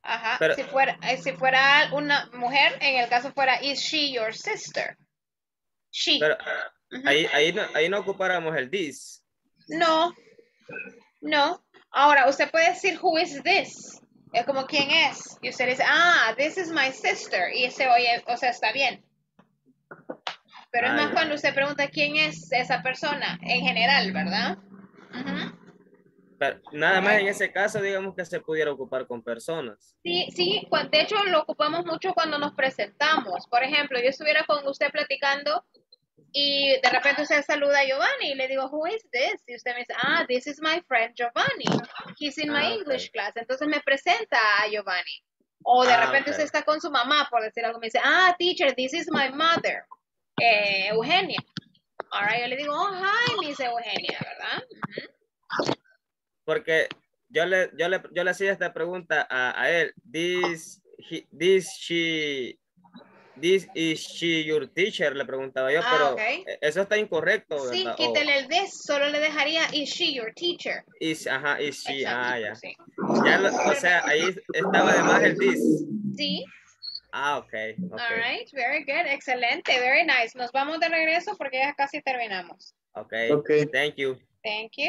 Ajá, Pero, si fuera, eh, si fuera una mujer, en el caso fuera, is she your sister? She. pero Ujú. ahí, ahí, no, ahí no ocupáramos el this. No, no. Ahora, usted puede decir, who is this? Es como, ¿quién es? Y usted dice, ah, this is my sister. Y se oye, o sea, está bien. Pero es Ah, más ya. cuando usted pregunta quién es esa persona, en general, ¿verdad? Ujú. Pero nada más en Alright. ese caso, digamos que se pudiera ocupar con personas. Sí, sí, cu- de hecho lo ocupamos mucho cuando nos presentamos. Por ejemplo, yo estuviera con usted platicando y de repente usted saluda a Giovanni y le digo, who is this? Y usted me dice, ah, this is my friend Giovanni. He's in my Ah, English ok. class. Entonces me presenta a Giovanni. O de Ah, repente usted ok. está con su mamá, por decir algo, me dice, ah, teacher, this is my mother, eh, Eugenia. Ahora yo le digo, oh, hi, Miss Eugenia, ¿verdad? Ujú. Porque yo le, yo le, yo le hacía esta pregunta a, a él. This, he- this, she, this is she your teacher, le preguntaba yo, Ah, pero ok. eso está incorrecto, Sí, ¿verdad? O quítele el this, solo le dejaría, is she your teacher? is, ajá, is she, ah, Exacto, ya. sí. Ya, lo- o sea, ahí estaba de más el this. Sí. Ah, ok, All ok, right, very good, excelente, very nice. Nos vamos de regreso porque ya casi terminamos. ok. Ok. Thank you. Thank you.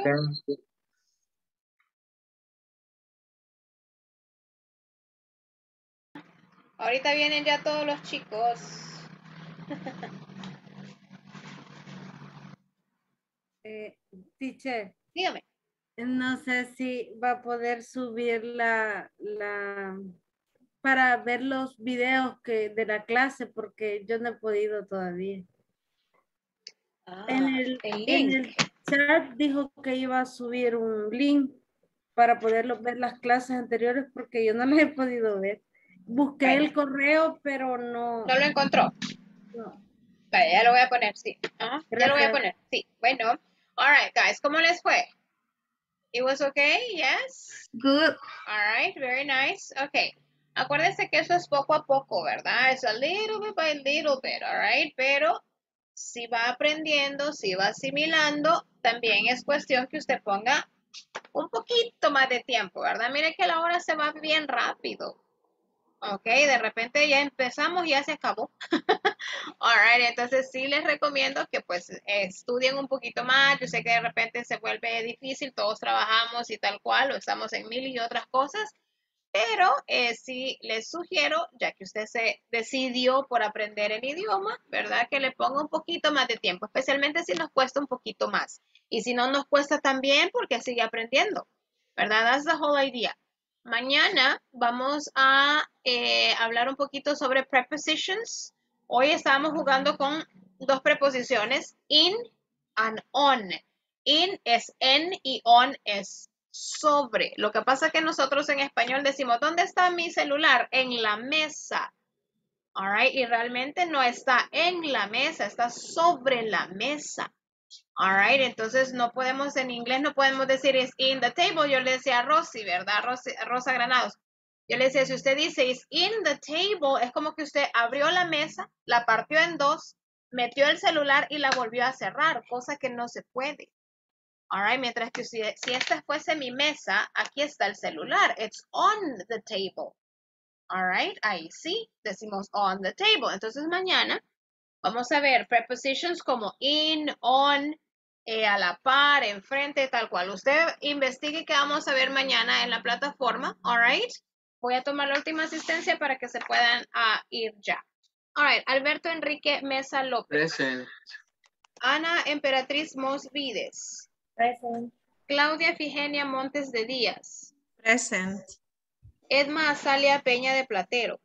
Ahorita vienen ya todos los chicos. Eh, teacher, Dígame. no sé si va a poder subir la, la, para ver los videos que, de la clase, porque yo no he podido todavía. En Ah, el, el en link. el chat dijo que iba a subir un link para poderlo ver las clases anteriores, porque yo no las he podido ver. Busqué Bueno. el correo, pero no. ¿No lo encontró? No. Vale, ya lo voy a poner, sí. Ajá, ya lo voy a Gracias. poner, sí. Bueno, all right, guys, ¿cómo les fue? It was okay, yes? Good. All right, very nice. Okay. Acuérdense que eso es poco a poco, ¿verdad? Es a little bit by little bit, all right? Pero si va aprendiendo, si va asimilando, también es cuestión que usted ponga un poquito más de tiempo, ¿verdad? Mire que la hora se va bien rápido. Ok, de repente ya empezamos y ya se acabó. Alright, entonces sí les recomiendo que pues eh, estudien un poquito más. Yo sé que de repente se vuelve difícil, todos trabajamos y tal cual, o estamos en mil y otras cosas, pero eh, sí les sugiero, ya que usted se decidió por aprender el idioma, ¿verdad? Que le ponga un poquito más de tiempo, especialmente si nos cuesta un poquito más. Y si no nos cuesta también, porque sigue aprendiendo, ¿verdad? That's the whole idea. Mañana vamos a eh, hablar un poquito sobre prepositions. Hoy estábamos jugando con dos preposiciones, in and on. In es en y on es sobre. Lo que pasa es que nosotros en español decimos, ¿dónde está mi celular? En la mesa. All right, y realmente no está en la mesa, está sobre la mesa. All right, entonces no podemos, en inglés no podemos decir is in the table. Yo le decía a Rosy, ¿verdad? Rosy, Rosa Granados. Yo le decía, si usted dice is in the table, es como que usted abrió la mesa, la partió en dos, metió el celular y la volvió a cerrar, cosa que no se puede. All right, mientras que si, si esta fuese mi mesa, aquí está el celular. It's on the table. All right, ahí sí, decimos on the table. Entonces mañana vamos a ver prepositions como in, on, eh, a la par, enfrente, tal cual. Usted investigue que vamos a ver mañana en la plataforma. All right. Voy a tomar la última asistencia para que se puedan uh, ir ya. All right. Alberto Enrique Mesa López. Present. Ana Emperatriz Mosvides. Present. Claudia Figenia Montes de Díaz. Present. Edma Azalia Peña de Platero.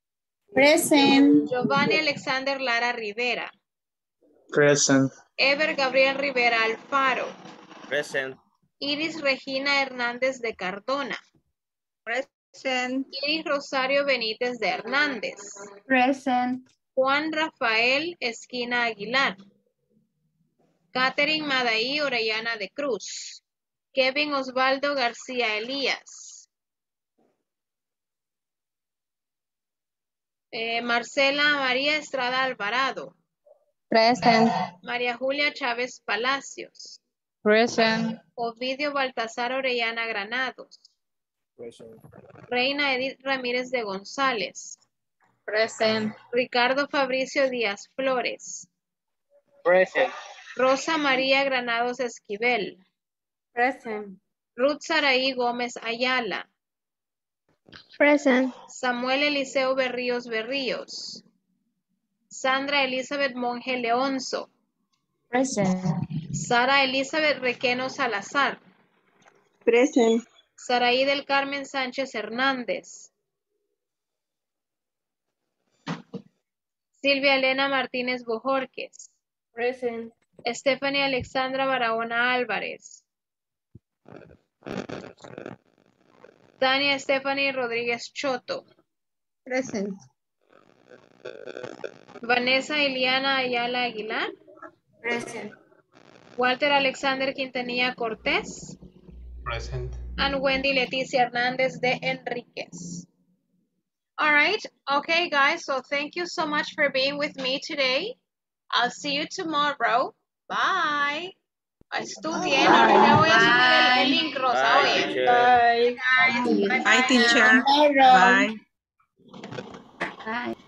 Present. Giovanni Alexander Lara Rivera. Present. Ever Gabriel Rivera Alfaro. Present. Iris Regina Hernández de Cardona. Present. Iris Rosario Benítez de Hernández. Present. Juan Rafael Esquina Aguilar. Catherine Madaí Orellana de Cruz. Kevin Osvaldo García Elías. Eh, Marcela María Estrada Alvarado. Present. María Julia Chávez Palacios. Present. Ovidio Baltasar Orellana Granados. Present. Reina Edith Ramírez de González. Present. Ricardo Fabricio Díaz Flores. Present. Rosa María Granados Esquivel. Present. Ruth Saraí Gómez Ayala. Present. Samuel Eliseo Berríos Berríos. Sandra Elizabeth Monge Leonzo. Present. Sara Elizabeth Requeno Salazar. Present. Saraí del Carmen Sánchez Hernández. Silvia Elena Martínez Bojorques. Present. Stephanie Alexandra Barahona Álvarez. Tania Stephanie Rodríguez Choto. Present. Vanessa Iliana Ayala Aguilar. Present. Walter Alexander Quintanilla Cortés. Present. And Wendy Leticia Hernandez de Enriquez. All right. Okay, guys. So thank you so much for being with me today. I'll see you tomorrow. Bye. Estudien. Ahorita voy a subir el, el link, Rosa. Bye, Oye. teacher. Bye. Bye, Bye, teacher. Tomorrow. Bye. Bye.